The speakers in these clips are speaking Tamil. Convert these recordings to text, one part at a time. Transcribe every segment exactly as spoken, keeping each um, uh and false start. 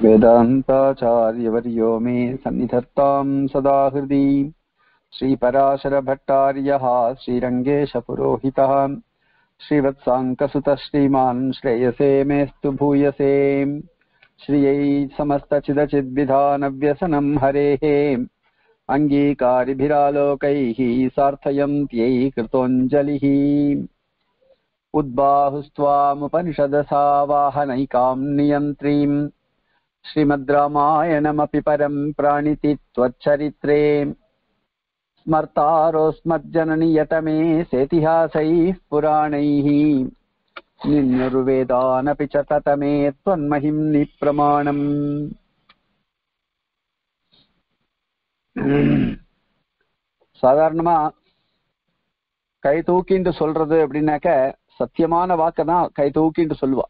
वेदान्ताचार्यवर्यो मे सन्निधत्तां सदा हृदि श्रीपराशरभट्टार्यः श्रीरङ्गेशपुरोहितः श्रीवत्साङ्कसुतः श्रीमान् श्रेयसे मेस्तु भूयसे श्रियै समस्तचिदचिद्विधानव्यसनं हरेः अङ्गीकारिभिरालोकैः सार्थयन्त्यै कृतोऽञ्जलिः उद्बाहुस्त्वामुपनिषदसा वाहनैकां नियन्त्रीम् श्रीमद्रामायणमपि परं प्राणिति त्वच्चरित्रे स्मर्तारोस्मज्जननियतमे सेतिहासैः पुराणैः निन्नुर्वेदानपि च ततमे त्वन्महिम्नि प्रमाणम्। சாதாரணமா கை தூக்கிண்டு சொல்றது அப்படின்னாக்க சத்தியமான வாக்கு தான் கை தூக்கிண்டு சொல்லுவா.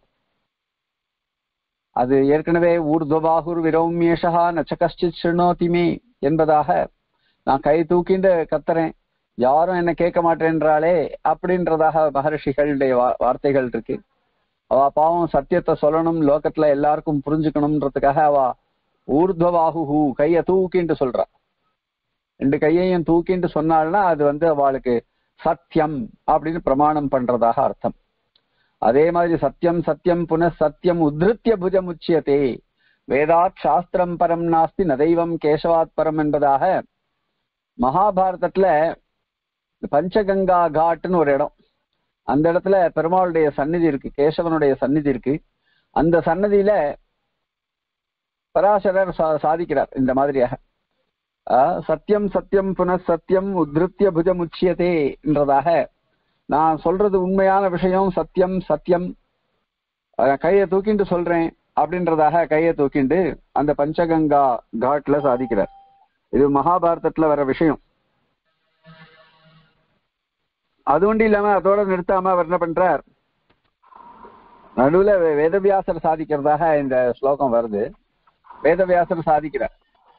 அது ஏற்கனவே ஊர்துவாகுர் விரௌமியேஷா நச்ச கஷ்டித் ஸ்ருணோதிமே என்பதாக நான் கை தூக்கிண்டு கத்துறேன், யாரும் என்ன கேட்க மாட்டேன்றாளே அப்படின்றதாக மகர்ஷிகளுடைய வார்த்தைகள் இருக்கு. அவ பாவம் சத்தியத்தை சொல்லணும், லோகத்துல எல்லாருக்கும் புரிஞ்சுக்கணும்ன்றதுக்காக அவ ஊர்துவாகு கைய தூக்கிண்டு சொல்றா. ரெண்டு கையையும் தூக்கிண்டு சொன்னாள்னா அது வந்து அவளுக்கு சத்தியம் அப்படின்னு பிரமாணம் பண்றதாக அர்த்தம். அதே மாதிரி சத்தியம் சத்தியம் புன சத்தியம் உத்ருத்திய புஜம் உச்சியதே வேதாத் சாஸ்திரம் பரம் நாஸ்தி நதைவம் கேசவாத் பரம் என்பதாக மகாபாரதத்துல பஞ்சகங்கா காட்னு ஒரு இடம், அந்த இடத்துல பெருமாளுடைய சந்நிதி இருக்கு, கேசவனுடைய சந்நிதி இருக்கு. அந்த சன்னதியில பராசரர் சாதிக்கிறார் இந்த மாதிரியாக சத்தியம் சத்தியம் புன சத்தியம் உத்ருத்திய புஜம் உச்சியதே என்றதாக, நான் சொல்றது உண்மையான விஷயம், சத்தியம் சத்தியம், கையை தூக்கிண்டு சொல்றேன் அப்படின்றதாக கையை தூக்கிண்டு அந்த பஞ்சகங்கா காட்ல சாதிக்கிறார். இது மகாபாரதத்துல வர விஷயம். அது ஒன்றும் இல்லாம அதோட நிறுத்தாம அவர் என்ன பண்றார், நடுவுல வேதவியாசர் சாதிக்கிறதாக இந்த ஸ்லோகம் வருது. வேதவியாசர் சாதிக்கிறார்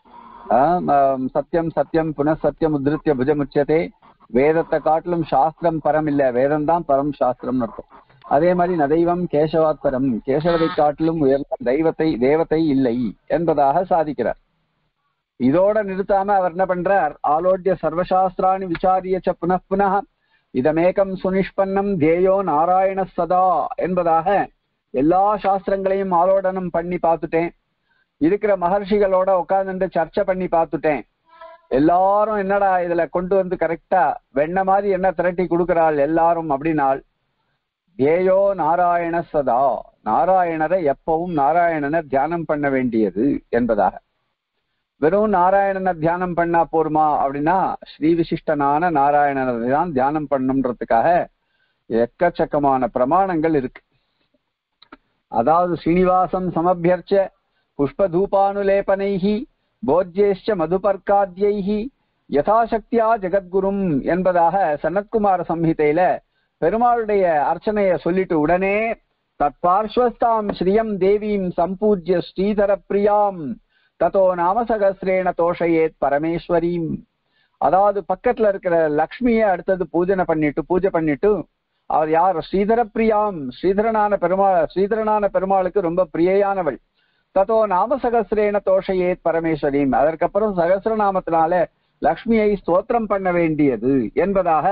சத்தியம் சத்தியம் புன சத்தியம் உத்ருத்திய புஜமுச்சதே, வேதத்தை காட்டிலும் சாஸ்திரம் பரம் இல்ல, வேதம் தான் பரம் சாஸ்திரம்னு அர்த்தம். அதே மாதிரி நதைவம் கேசவாத் பரம், கேசவதை காட்டிலும் உயர்ந்த தெய்வத்தை தேவத்தை இல்லை என்பதாக சாதிக்கிறார். இதோட நிறுத்தாம அவர் என்ன பண்றார், ஆலோட்ய சர்வசாஸ்திராணி விசாரியச்ச புனః புனः இதமேகம் சுனிஷ்பன்னம் தேயோ நாராயண சதா என்பதாக எல்லா சாஸ்திரங்களையும் ஆலோடனம் பண்ணி பார்த்துட்டேன், இருக்கிற மகர்ஷிகளோட உட்கார்ந்து சர்ச்சை பண்ணி பார்த்துட்டேன், எல்லாரும் என்னடா இதுல கொண்டு வந்து கரெக்டா வெண்ண மாதிரி என்ன திரட்டி கொடுக்கிறாள் எல்லாரும் அப்படின்னால், தேயோ நாராயண சதா, நாராயணரை எப்பவும் நாராயணனை தியானம் பண்ண வேண்டியது என்பதாக. வெறும் நாராயணனை தியானம் பண்ணா போருமா அப்படின்னா, ஸ்ரீ விசிஷ்டனான நாராயணனை தான் தியானம் பண்ணணும்ன்றதுக்காக எக்கச்சக்கமான பிரமாணங்கள் இருக்கு. அதாவது ஸ்ரீனிவாசம் சமபியர்ச்ச புஷ்பதூபானுலேபனைஹி போஜ்யேஷ்ச மதுபர்காத்யைஹி யதாசக்தியா ஜெகத்குரும் என்பதாக சனத்குமார சம்ஹிதையில பெருமாளுடைய அர்ச்சனைய சொல்லிட்டு உடனே தற்பார்ஸ்வஸ்தாம் ஸ்ரீயம் தேவீம் சம்பூஜ்ய ஸ்ரீதர பிரியாம் ததோ நாமசகஸ்ரேண தோஷயேத் பரமேஸ்வரீம், அதாவது பக்கத்துல இருக்கிற லக்ஷ்மிய அடுத்தது பூஜனை பண்ணிட்டு பூஜை பண்ணிட்டு அவர் யார், ஸ்ரீதர பிரியாம், ஸ்ரீதரனான பெருமாள், ஸ்ரீதரனான பெருமாளுக்கு ரொம்ப பிரியையானவள். ததோ நாமசகஸ்ரேண தோஷயேத் பரமேஸ்வரீம், அதற்கப்புறம் சகஸ்ரநாமத்தினால லக்ஷ்மியை ஸ்தோத்திரம் பண்ண வேண்டியது என்பதாக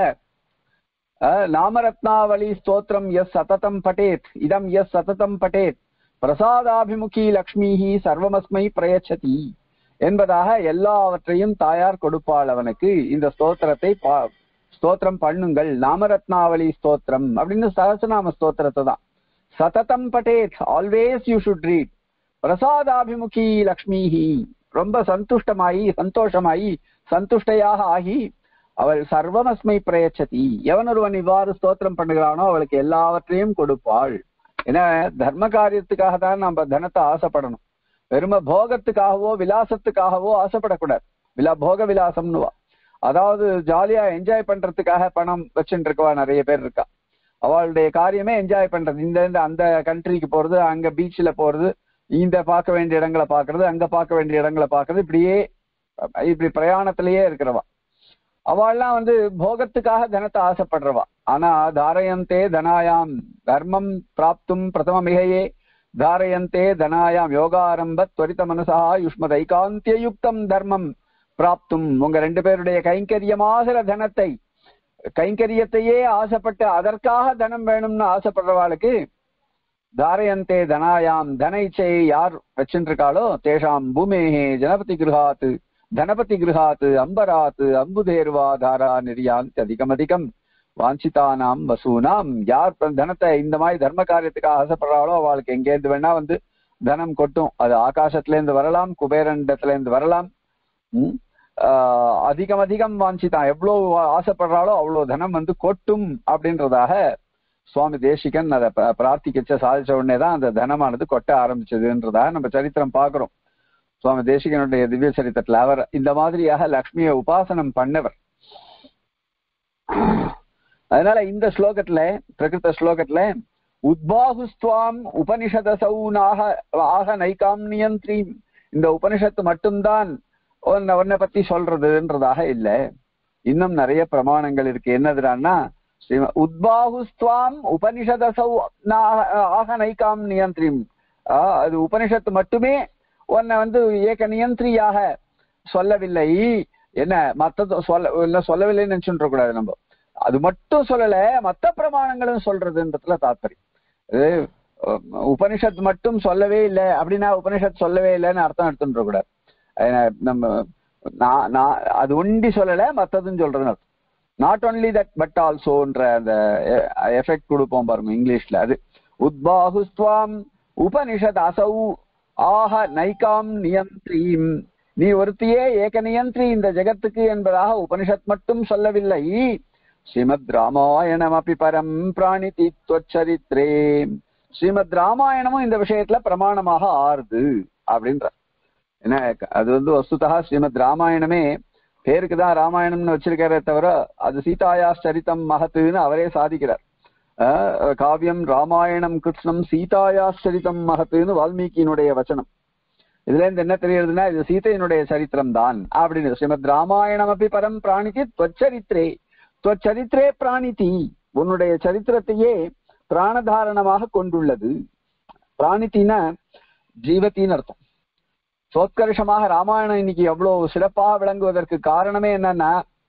நாமரத்னாவளி ஸ்தோத்திரம் எஸ் சததம் பட்டேத் இதம் எஸ் சததம் பட்டேத் பிரசாதாபிமுகி லக்ஷ்மிஹி சர்வமஸ்மை பிரயச்சதி என்பதாக எல்லாவற்றையும் தாயார் கொடுப்பாள் அவனுக்கு. இந்த ஸ்தோத்திரத்தை ஸ்தோத்திரம் பண்ணுங்கள், நாமரத்னாவளி ஸ்தோத்திரம் அப்படின்னு சகஸ்ரநாம ஸ்தோத்திரத்தை தான் சததம் பட்டேத், ஆல்வேஸ் யூ ஷுட் ரீட். பிரசாதாபிமுகி லக்ஷ்மிஹி, ரொம்ப சந்துஷ்டமாயி சந்தோஷமாயி சந்துஷ்டையாக ஆகி அவள் சர்வமஸ்மை பிரயச்சதி, எவனொருவன் இவ்வாறு ஸ்தோத்திரம் பண்ணுகிறானோ அவளுக்கு எல்லாவற்றையும் கொடுப்பாள். ஏன்னா தர்ம காரியத்துக்காக தான் நம்ம தனத்தை ஆசைப்படணும், வெறும போகத்துக்காகவோ விலாசத்துக்காகவோ ஆசைப்படக்கூடாது. விலா போக விலாசம்னுவா, அதாவது ஜாலியா என்ஜாய் பண்றதுக்காக பணம் வச்சுட்டு இருக்கவா நிறைய பேர் இருக்கா. அவளுடைய காரியமே என்ஜாய் பண்றது, இந்த அந்த கண்ட்ரிக்கு போறது, அங்க பீச்ல போறது, இந்த பார்க்க வேண்டிய இடங்களை பாக்குறது, அங்க பார்க்க வேண்டிய இடங்களை பாக்குறது, இப்படியே இப்படி பிரயாணத்திலேயே இருக்கிறவா. அவள்லாம் வந்து போகத்துக்காக தனத்தை ஆசைப்படுறவா. ஆனா தாரயந்தே தனாயாம் தர்மம் பிராப்தும் பிரதம மிகையே தாரயந்தே தனாயாம் யோகாரம்ப துவரித மனசா யுஷ்மதைகாந்திய யுக்தம் தர்மம் பிராப்தும். உங்க ரெண்டு பேருடைய கைங்கரியமாகிற தனத்தை, கைங்கரியத்தையே ஆசைப்பட்டு அதற்காக தனம் வேணும்னு ஆசைப்படுறவாளுக்கு தாரயந்தே தனாயாம், தன இச்சையை யார் வச்சுருக்காளோ தேஷாம் பூமேஹே ஜனபதி கிருஹாத்து தனபதி கிருஹாத்து அம்பராத்து அம்புதேர்வா தாரா நிரியாந்த் அதிகம் அதிகம் வாஞ்சிதானாம் வசூனாம். யார் தனத்தை இந்த மாதிரி தர்ம காரியத்துக்காக ஆசைப்படுறாளோ அவளுக்கு எங்கேருந்து வேணா வந்து தனம் கொட்டும். அது ஆகாசத்துல இருந்து வரலாம், குபேரண்டத்துல இருந்து வரலாம். உம் ஆஹ் அதிகம் அதிகம் வாஞ்சிதான், எவ்வளவு ஆசைப்படுறாளோ அவ்வளவு தனம் வந்து கொட்டும் அப்படின்றதாக சுவாமி தேசிகன் அதை பிரார்த்திக்க சாதிச்ச உடனே தான் அந்த தனமானது கொட்ட ஆரம்பிச்சதுன்றதாக நம்ம சரித்திரம் பார்க்கிறோம். சுவாமி தேசிகனுடைய திவ்ய சரித்திரத்துல அவர் இந்த மாதிரியாக லக்ஷ்மியை உபாசனம் பண்ணவர். அதனால இந்த ஸ்லோகத்துல, பிரகிருத ஸ்லோகத்துல உத்பாகுஸ்துவாம் உபனிஷதசௌனாக ஆக நைகாம் நியந்திரி, இந்த உபனிஷத்து மட்டும்தான் உன்னை உன்னை பத்தி சொல்றதுன்றதாக இல்லை, இன்னும் நிறைய பிரமாணங்கள் இருக்கு. என்னதுன்னா உத்பாகுஸ்துவாம் உபனிஷதசௌ ஆக நைகாம் நியந்திரி, அது உபனிஷத்து மட்டுமே உன்னை வந்து ஏக நியந்திரியாக சொல்லவில்லை. என்ன மத்த சொல்ல சொல்லவில்லைன்னு நினைச்சுட்டு கூடாது, நம்ம அது மட்டும் சொல்லல மத்த பிரமாணங்களும் சொல்றதுன்றதுல தாத்பரியம். உபனிஷத் மட்டும் சொல்லவே இல்லை அப்படின்னா உபனிஷத் சொல்லவே இல்லைன்னு அர்த்தம் எடுத்துட்டு கூடாது. நம்ம நான் நான் அது ஒண்டி சொல்லல மத்ததுன்னு சொல்றேன்னு அர்த்தம். நாட் ஒன்லி தட் பட் ஆல்சோன்ற அந்த எஃபெக்ட் கொடுப்போம் பாருங்க இங்கிலீஷ்ல. அது உத்பாகுஸ்துவாம் உபனிஷத் அசௌ ஆஹ நைகாம் நியந்திரீம், நீ ஒருத்தியே ஏக நியந்திரி இந்த ஜெகத்துக்கு என்பதாக உபனிஷத் மட்டும் சொல்லவில்லை. ஸ்ரீமத் ராமாயணம் அப்படி பரம் பிராணிதி துவச்சரித்ரே, ஸ்ரீமத் ராமாயணமும் இந்த விஷயத்துல பிரமாணமாக ஆறுது அப்படின்ற. என்ன அது வந்து வஸ்துதா ஸ்ரீமத் ராமாயணமே பேருக்குதான் ராமாயணம்னு வச்சிருக்காரே தவிர அது சீதாயா சரித்தம் மகத்துன்னு அவரே சாதிக்கிறார். காவியம் ராமாயணம் கிருஷ்ணம் சீதாயா சரித்தம் மகத்துன்னு வால்மீகியினுடைய வச்சனம். இதுல இருந்து என்ன தெரியுதுன்னா இது சீதையினுடைய சரித்திரம் தான் அப்படின்னு. ஸ்ரீமத் ராமாயணம் அப்படி பரம் பிராணிதி துவச்சரித்ரே, துவச்சரித்ரே பிராணிதி, உன்னுடைய சரித்திரத்தையே பிராணதாரணமாக கொண்டுள்ளது. பிராணித்தின்னா ஜீவத்தின்னு அர்த்தம். சோத்கர்ஷமாக ராமாயணம் இன்னைக்கு எவ்வளவு சிறப்பாக விளங்குவதற்கு காரணமே என்னன்னா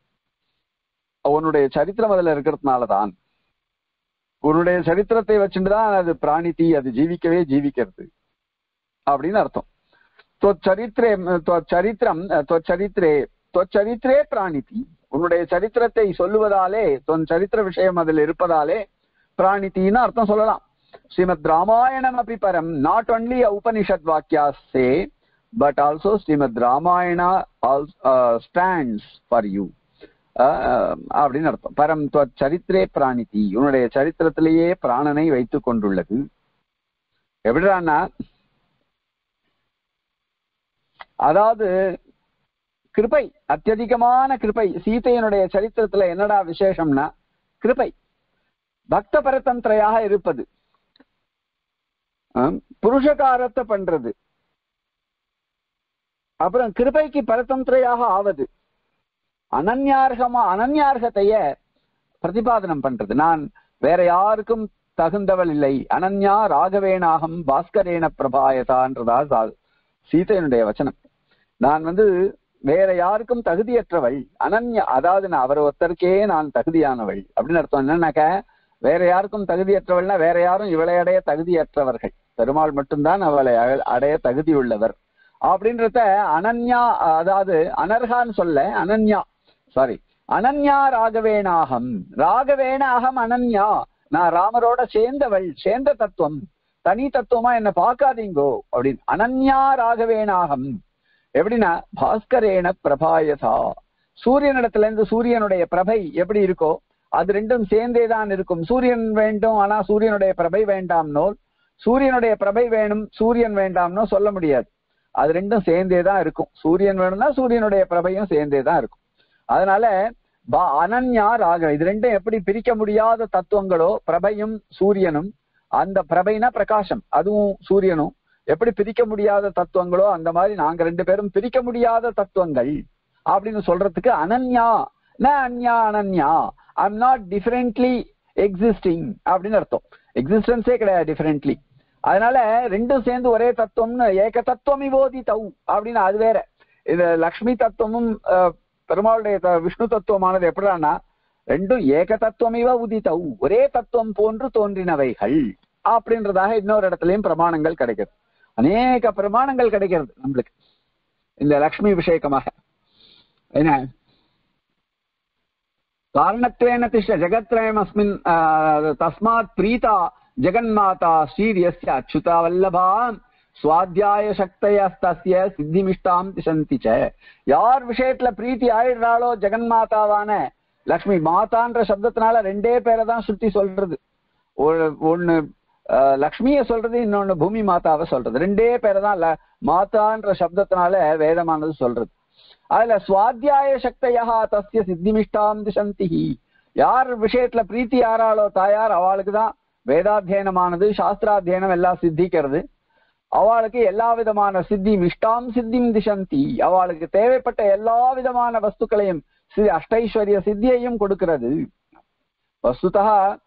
உன்னுடைய சரித்திரம் அதுல இருக்கிறதுனாலதான். உன்னுடைய சரித்திரத்தை வச்சுட்டுதான் அது பிராணித்தி, அது ஜீவிக்கவே ஜீவிக்கிறது அப்படின்னு அர்த்தம். சரித்திரே சரித்திரம் சரித்திரே சரித்திரே பிராணித்தி, உன்னுடைய சரித்திரத்தை சொல்லுவதாலே தொன் சரித்திர விஷயம் அதில் இருப்பதாலே பிராணித்தின்னு அர்த்தம் சொல்லலாம். ஸ்ரீமத் ராமாயணம் அப்படி பரம், நாட் ஒன்லி உபனிஷத் வாக்கியாஸே but also Srimad Ramayana uh, stands for you அப்படின்னு அர்த்தம். பரம் சரித்திரே பிராணிதி, உன்னுடைய சரித்திரத்திலேயே பிராணனை வைத்துக் கொண்டுள்ளது. எப்படின்னா அதாவது கிருபை, அத்தியதிகமான கிருபை. சீதையினுடைய சரித்திரத்துல என்னடா விசேஷம்னா கிருபை, பக்த பரதந்திரையாக இருப்பது, புருஷகாரத்தை பண்றது, அப்புறம் கிருபைக்கு பரதந்திரையாக ஆவது, அனன்யார்கமா அனன்யார்கத்தைய பிரதிபாதனம் பண்றது. நான் வேற யாருக்கும் தகுந்தவள் இல்லை, அனன்யா ராகவேணாகம் பாஸ்கரேன பிரபாயதான்றதா சீதையினுடைய வச்சனம். நான் வந்து வேற யாருக்கும் தகுதியற்றவள், அனன்யா, அதாவது நான் அவர் ஒருத்தருக்கே நான் தகுதியானவள் அப்படின்னு அர்த்தம். என்னன்னாக்க வேற யாருக்கும் தகுதியற்றவள்னா வேற யாரும் இவளை அடைய தகுதியற்றவர்கள், பெருமாள் மட்டும்தான் அவளை அடைய தகுதி உள்ளவர் அப்படின்றத அனன்யா, அதாவது அனர்ஹான்னு சொல்ல அனன்யா, சாரி அனன்யா ராகவேணாகம், ராகவேணாகம் அனன்யா, நான் ராமரோட சேர்ந்தவள், சேர்ந்த தத்துவம், தனி தத்துவமா என்ன பார்க்காதீங்கோ அப்படின்னு. அனன்யா ராகவேணாகம் எப்படின்னா பாஸ்கரேன பிரபாயதா, சூரியனிடத்துல இருந்து சூரியனுடைய பிரபை எப்படி இருக்கோ அது ரெண்டும் சேர்ந்தேதான் இருக்கும். சூரியன் வேண்டும் ஆனா சூரியனுடைய பிரபை வேண்டாம்னோ, சூரியனுடைய பிரபை வேணும் சூரியன் வேண்டாம்னோ சொல்ல முடியாது. அது ரெண்டும் சேர்ந்தேதான் இருக்கும். சூரியன் வேணும்னா சூரியனுடைய பிரபையும் சேர்ந்தேதான் இருக்கும். அதனால அனன்யா ராக, இது ரெண்டும் எப்படி பிரிக்க முடியாத தத்துவங்களோ, பிரபையும் சூரியனும், அந்த பிரபைனா பிரகாசம் அதுவும் சூரியனும் எப்படி பிரிக்க முடியாத தத்துவங்களோ அந்த மாதிரி நாங்க ரெண்டு பேரும் பிரிக்க முடியாத தத்துவங்கள் அப்படின்னு சொல்றதுக்கு அனன்யா ந அன்யா அனன்யா, I am not differently existing அப்படின்னு அர்த்தம். எக்ஸிஸ்டன்ஸே கிடையாது டிஃபரெண்ட்லி. அதனால ரெண்டும் சேர்ந்து ஒரே தத்துவம்னு ஏக தத்துவம் இவோதி தௌ அப்படின்னு அது வேற. இது லக்ஷ்மி தத்துவமும் பெருமாளுடைய விஷ்ணு தத்துவமானது எப்படின்னா ரெண்டும் ஏக தத்துவமிவ உதிதௌ ஒரே தத்துவம் போன்று தோன்றினவைகள் அப்படின்றதாக இன்னொரு இடத்துலயும் பிரமாணங்கள் கிடைக்கிறது. அநேக பிரமாணங்கள் கிடைக்கிறது நம்மளுக்கு இந்த லக்ஷ்மி விஷயக்கமாக. என்ன காரணத்வேன திஷ்ட ஜெகத்ரயம் அஸ்மின் தஸ்மாத் பிரீதா ஜெகன்மாதா ஸ்ரீரியஸ்ய அச்சுதா வல்லபான் சுவாத்தியாய சக்தயஸ்தஸ்ய சித்திமிஷ்டாம் திசந்தி ச. யார் விஷயத்துல பிரீத்தி ஆயிடுறாளோ ஜெகன்மாதாவான லக்ஷ்மி, மாதான்ற சப்தத்தினால ரெண்டே பேரை தான் சுத்தி சொல்றது. ஒன்னு லக்ஷ்மிய சொல்றது, இன்னொன்னு பூமி மாதாவை சொல்றது. ரெண்டே பேரை தான் மாதான்ற சப்தத்தினால வேதமானது சொல்றது. அதுல சுவாத்தியாய சக்தயா தஸ்ய சித்திமிஷ்டாம் திசந்தி. யார் விஷயத்துல பிரீத்தி ஆறாளோ தாயார் அவளுக்கு தான் வேதாத்தியனமானது சாஸ்திராத்தியனம் எல்லாம் சித்திக்கிறது. அவளுக்கு எல்லா விதமான சித்தி மிஷ்டாம் சித்திம் திசந்தி, அவளுக்கு தேவைப்பட்ட எல்லா விதமான வஸ்துக்களையும் அஷ்டைஸ்வரிய சித்தியையும் கொடுக்கிறது. வஸ்துதா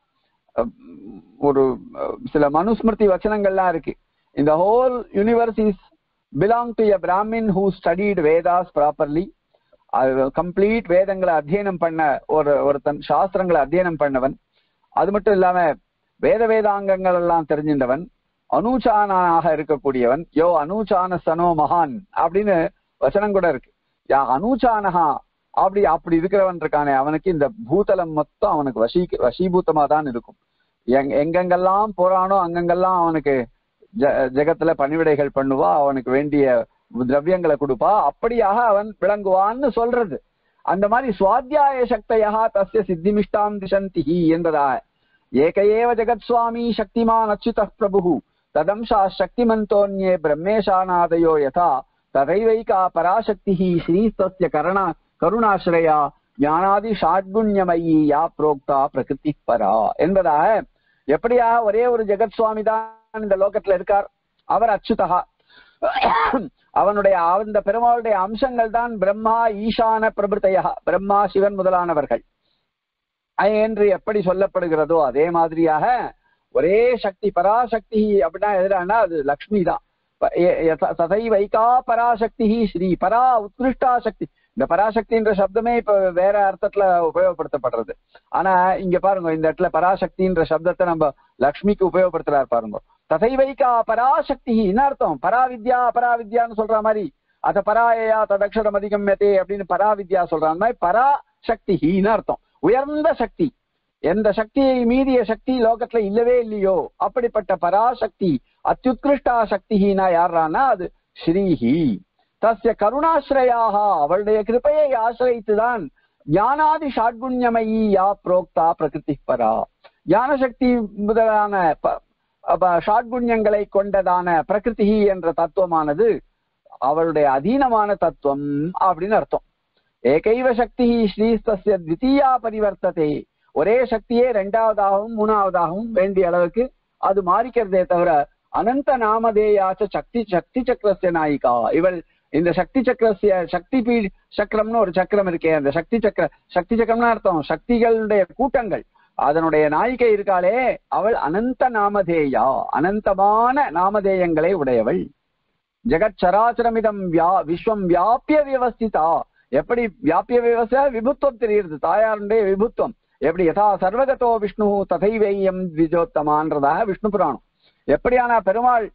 ஒரு சில மனுஸ்மிருதி வச்சனங்கள்லாம் இருக்கு. இந்த whole universe is belong to a Brahmin who studied Vedas properly. Complete வேதங்களை அத்தியனம் பண்ண ஒரு ஒருத்தன், சாஸ்திரங்களை அத்தியனம் பண்ணவன். அது மட்டும் இல்லாம வேத வேதாங்கங்கள் எல்லாம் தெரிஞ்சின்றவன், அனுச்சானாக இருக்கக்கூடியவன். யோ அனுச்சான சனோ மகான் அப்படின்னு வசனம் கூட இருக்கு. யா அனுச்சானஹா அப்படி அப்படி இருக்கிறவன் இருக்கானே அவனுக்கு இந்த பூதலம் மொத்தம் அவனுக்கு வசீ வசீபூத்தமா தான் இருக்கும். எங் எங்கெங்கெல்லாம் போறானோ அங்கங்கெல்லாம் அவனுக்கு ஜ ஜெகத்துல பணிவிடைகள் பண்ணுவா, அவனுக்கு வேண்டிய திரவியங்களை கொடுப்பா, அப்படியாக அவன் விளங்குவான்னு சொல்றது. அந்த மாதிரி சுவாத்தியாய சக்தையா தஸ்ய சித்திமிஷ்டாம் திசந்தி என்பதாக ஏகையேவ ஜெகத் சுவாமி சக்திமான் அச்சுத பிரபு ததம்சா சக்திமந்தோன்யே பிரம்மேஷாநாதயோ யதா ததைவைகா பராசக்தி ஸ்ரீஸ்தஸ்ய கருணா கருணாஸ்ரயா ஞானாதி ஷாட்குண்யமயி யா புரோக்தா பிரகிருதி பரா என்பதாக எப்படியாக ஒரே ஒரு ஜெகத் சுவாமி தான் இந்த லோகத்துல இருக்கார். அவர் அச்சுதகா, அவனுடைய அந்த பெருமாளுடைய அம்சங்கள் தான் பிரம்மா ஈசான பிரபுத்தையா, பிரம்மா சிவன் முதலானவர்கள் என்று எப்படி சொல்லப்படுகிறதோ அதே மாதிரியாக ஒரே சக்தி பராசக்தி அப்படின்னா எதிரானா அது லக்ஷ்மி தான். ததை வைகா பராசக்தி ஸ்ரீ பரா உத்கிருஷ்டா சக்தி. இந்த பராசக்தின்ற சப்தமே இப்ப வேற அர்த்தத்துல உபயோகப்படுத்தப்படுறது. ஆனா இங்க பாருங்க, இந்த இடத்துல பராசக்தின்ற சப்தத்தை நம்ம லக்ஷ்மிக்கு உபயோகப்படுத்துறாரு பாருங்க. ததை வைகா பராசக்தி என்ன அர்த்தம்? பராவித்யா பராவித்யான்னு சொல்ற மாதிரி, அத பராயா ததக்ஷரம் அதிகம்யத்தே அப்படின்னு பராவித்யா சொல்ற மாதிரி பராசக்தின்னு அர்த்தம். உயர்ந்த சக்தி, எந்த சக்தியை மீறிய சக்தி லோகத்துல இல்லவே இல்லையோ அப்படிப்பட்ட பராசக்தி அத்யுத்கிருஷ்டா சக்தினா யாரானா அது ஸ்ரீஹி. தஸ்ய கருணாஸ்ரயாக, அவளுடைய கிருபையை ஆசிரித்துதான் ஞானாதி ஷாட்குண்யமயி யா புரோக்தா பிரகிருதி பரா, ஞான சக்தி முதலான ஷாட்குண்யங்களை கொண்டதான பிரகிருதி என்ற தத்துவமானது அவளுடைய அதீனமான தத்துவம் அப்படின்னு அர்த்தம். ஏகைவ சக்தி ஸ்ரீஸ்தஸ்ய த்விதீயா பரிவர்த்ததே, ஒரே சக்தியே ரெண்டாவதாகவும் மூணாவதாகவும் வேண்டிய அளவுக்கு அது மாறிக்கிறதே தவிர அனந்த நாமதேயாச்ச சக்தி சக்தி சக்கரஸ்ய நாயிகா. இவள் இந்த சக்தி சக்கரஸ்ய சக்தி பீ சக்கரம்னு ஒரு சக்கரம் இருக்கே, அந்த சக்தி சக்கர சக்தி சக்கரம்னு அர்த்தம் சக்திகளுடைய கூட்டங்கள், அதனுடைய நாயிகை இருக்காளே அவள் அனந்த நாமதேயா, அனந்தமான நாமதேயங்களை உடையவள். ஜெகத் சராச்சரமிதம் வியா விஸ்வம் வியாபிய வியவஸ்திதா, எப்படி வியாபிய விவசாய விபுத்துவம் தெரியுது தாயாருடைய விபுத்துவம். எப்படி யதா சர்வகதோ விஷ்ணு ததைவேயம் த்விஜோத்தமான்றதாக விஷ்ணு புராணம். எப்படியான பெருமாள்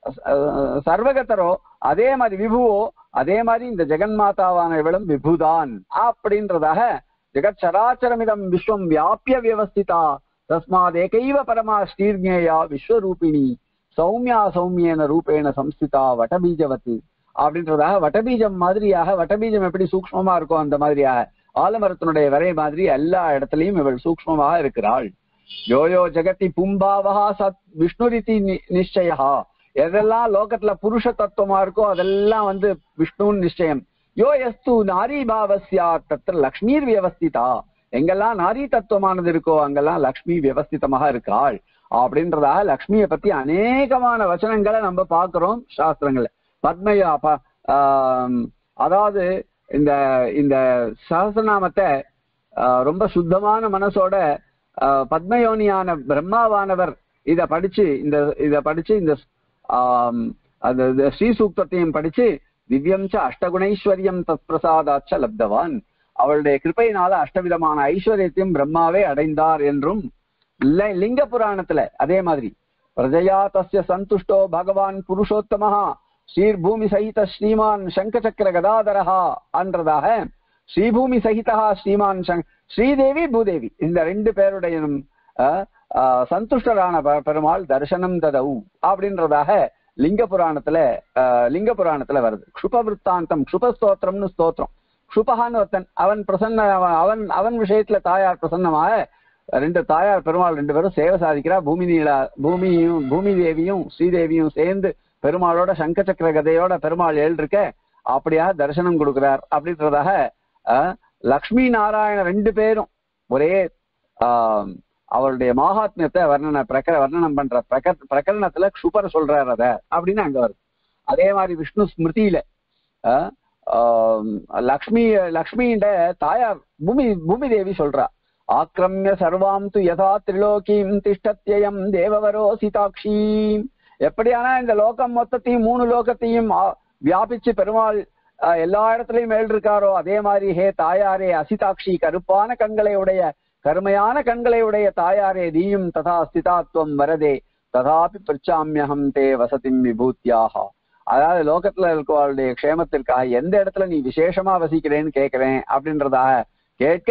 சர்வகதரோ அதே மாதிரி விபுவோ அதே மாதிரி இந்த ஜெகன்மாதாவான இவளும் விபுதான் அப்படின்றதாக ஜெகத் சராச்சரமிதம் விஸ்வம் வியாபிய வியவஸ்திதா தஸ்மாத் ஏகைவ பரமா ஸ்ரீர்ஞேயா விஸ்வரூபிணி சௌமியா சௌமியேன ரூபேண சம்ஸ்திதா வட்டபீஜவத்து அப்படின்றதாக வட்டபீஜம் மாதிரியாக, வட்டபீஜம் எப்படி சூக்ஷ்மமா இருக்கும் அந்த மாதிரியாக ஆலமரத்தினுடைய வரை மாதிரி எல்லா இடத்துலயும் இவள் சூக்ஷ்மமாக இருக்கிறாள். யோயோ ஜெகதி பும்பாவஹா சத் விஷ்ணுரிதி நிச்சயா, எதெல்லாம் லோகத்துல புருஷ தத்துவமா இருக்கோ அதெல்லாம் வந்து விஷ்ணுன்னு நிச்சயம். யோ எஸ்து நாரி பாவஸ்யா தத்திர லக்ஷ்மீர் வியவஸ்திதா, எங்கெல்லாம் நாரி தத்துவமானது இருக்கோ அங்கெல்லாம் லக்ஷ்மி வியவஸ்திதமாக இருக்காள் அப்படின்றதாக லக்ஷ்மியை பத்தி அநேகமான வச்சனங்களை நம்ம பார்க்கிறோம் சாஸ்திரங்கள்ல. பத்மயா ஆஹ் அதாவது இந்த இந்த சஹஸ்ரநாமத்தை ரொம்ப சுத்தமான மனசோட பத்மயோனியான பிரம்மாவானவர் இத படிச்சு இந்த இத படிச்சு இந்த ஆஹ் அந்த ஸ்ரீ சூக்தத்தையும் படிச்சு திவ்யம் ச அஷ்டகுணைஸ்வரியம் தத் பிரசாதாச்ச லப்தவான், அவளுடைய கிருப்பையினால அஷ்டவிதமான ஐஸ்வர்யத்தையும் பிரம்மாவே அடைந்தார் என்றும் லிங்க புராணத்துல அதே மாதிரி பிரஜயா தஸ்ய சந்துஷ்டோ பகவான் புருஷோத்தமஹா ஸ்ரீர்பூமி சகித ஸ்ரீமான் சங்கசக்கர கதாதரஹா என்றதாக ஸ்ரீபூமி சகிதா ஸ்ரீமான் ஸ்ரீதேவி பூதேவி இந்த ரெண்டு பேருடைய சந்துஷ்டரான பெருமாள் தரிசனம் ததவு அப்படின்றதாக லிங்க புராணத்துல லிங்க புராணத்துல வருது. க்ஷுப விற்த்தாந்தம் க்ஷுப ஸ்தோத்திரம்னு ஸ்தோத்திரம். க்ஷுபகான்னு ஒருத்தன் அவன் பிரசன்ன அவன் அவன் விஷயத்துல தாயார் பிரசன்னமாக ரெண்டு தாயார் பெருமாள் ரெண்டு பேரும் சேவை சாதிக்கிறா. பூமி நீலா பூமியும் பூமி தேவியும் ஸ்ரீதேவியும் சேர்ந்து பெருமாளோட சங்க சக்கர கதையோட பெருமாள் ஏழு இருக்க அப்படியா தரிசனம் கொடுக்கிறார் அப்படின்றதாக லக்ஷ்மி நாராயண ரெண்டு பேரும் ஒரே ஆஹ் அவருடைய மகாத்மியத்தை வர்ணன பிரக வர்ணனம் பண்ற பிரக பிரகரணத்துல க்ஷுபர் சொல்றார் அத அப்படின்னு அங்க வருது. அதே மாதிரி விஷ்ணு ஸ்மிருதியில ஆஹ் லக்ஷ்மி லக்ஷ்மின்ற தாயார் பூமி பூமி தேவி சொல்றா, ஆக்ரமிய சர்வாம் து யதா திரிலோகீம் திஷ்டத்யயம் தேவவரோ சிதாட்சி. எப்படியானா இந்த லோகம் மொத்தத்தையும் மூணு லோகத்தையும் வியாபிச்சு பெருமாள் எல்லா இடத்துலயும் மேல் இருக்காரோ அதே மாதிரி ஹே தாயாரே அசிதாட்சி கருப்பான கண்களை உடைய கருமையான கண்களை உடைய தாயாரே நீயும் ததா ஸ்திதாத்வம் வரதே ததாபி பிரச்சாமியகம் தே வசதிம் விபூத்தியாக. அதாவது லோகத்துல இருக்கவளுடைய க்ஷேமத்திற்காக எந்த இடத்துல நீ விசேஷமா வசிக்கிறேன்னு கேட்கிறேன் அப்படின்றதாக கேட்க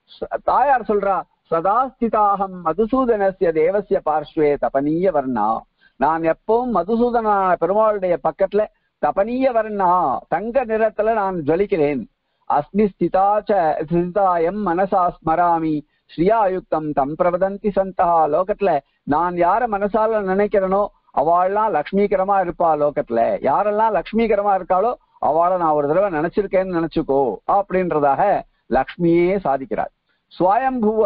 தாயார் சொல்றா, சதா ஸ்திதாகம் மதுசூதனஸ்ய தேவசிய பார்ஸ்வே தபனீய வர்ணா. நான் எப்பவும் மதுசூதன பெருமாளுடைய பக்கத்துல தபனீய வர்ணா தங்க நிறத்துல நான் ஜொலிக்கிறேன். அஸ்மி ஸ்திதாச்ச ஸ்திதாயம் மனசா ஸ்மராமி ஸ்ரீயாயுக்தம் தம் பிரவதந்தி சந்தா. லோகத்துல நான் யார மனசால நினைக்கிறேனோ அவள்லாம் லக்ஷ்மீகரமா இருப்பா. லோகத்துல யாரெல்லாம் லக்ஷ்மீகரமா இருக்காளோ அவளை நான் ஒரு தடவை நினைச்சிருக்கேன்னு நினைச்சுக்கோ அப்படின்றதாக லக்ஷ்மியே சாதிக்கிறார். சுவயம்புவ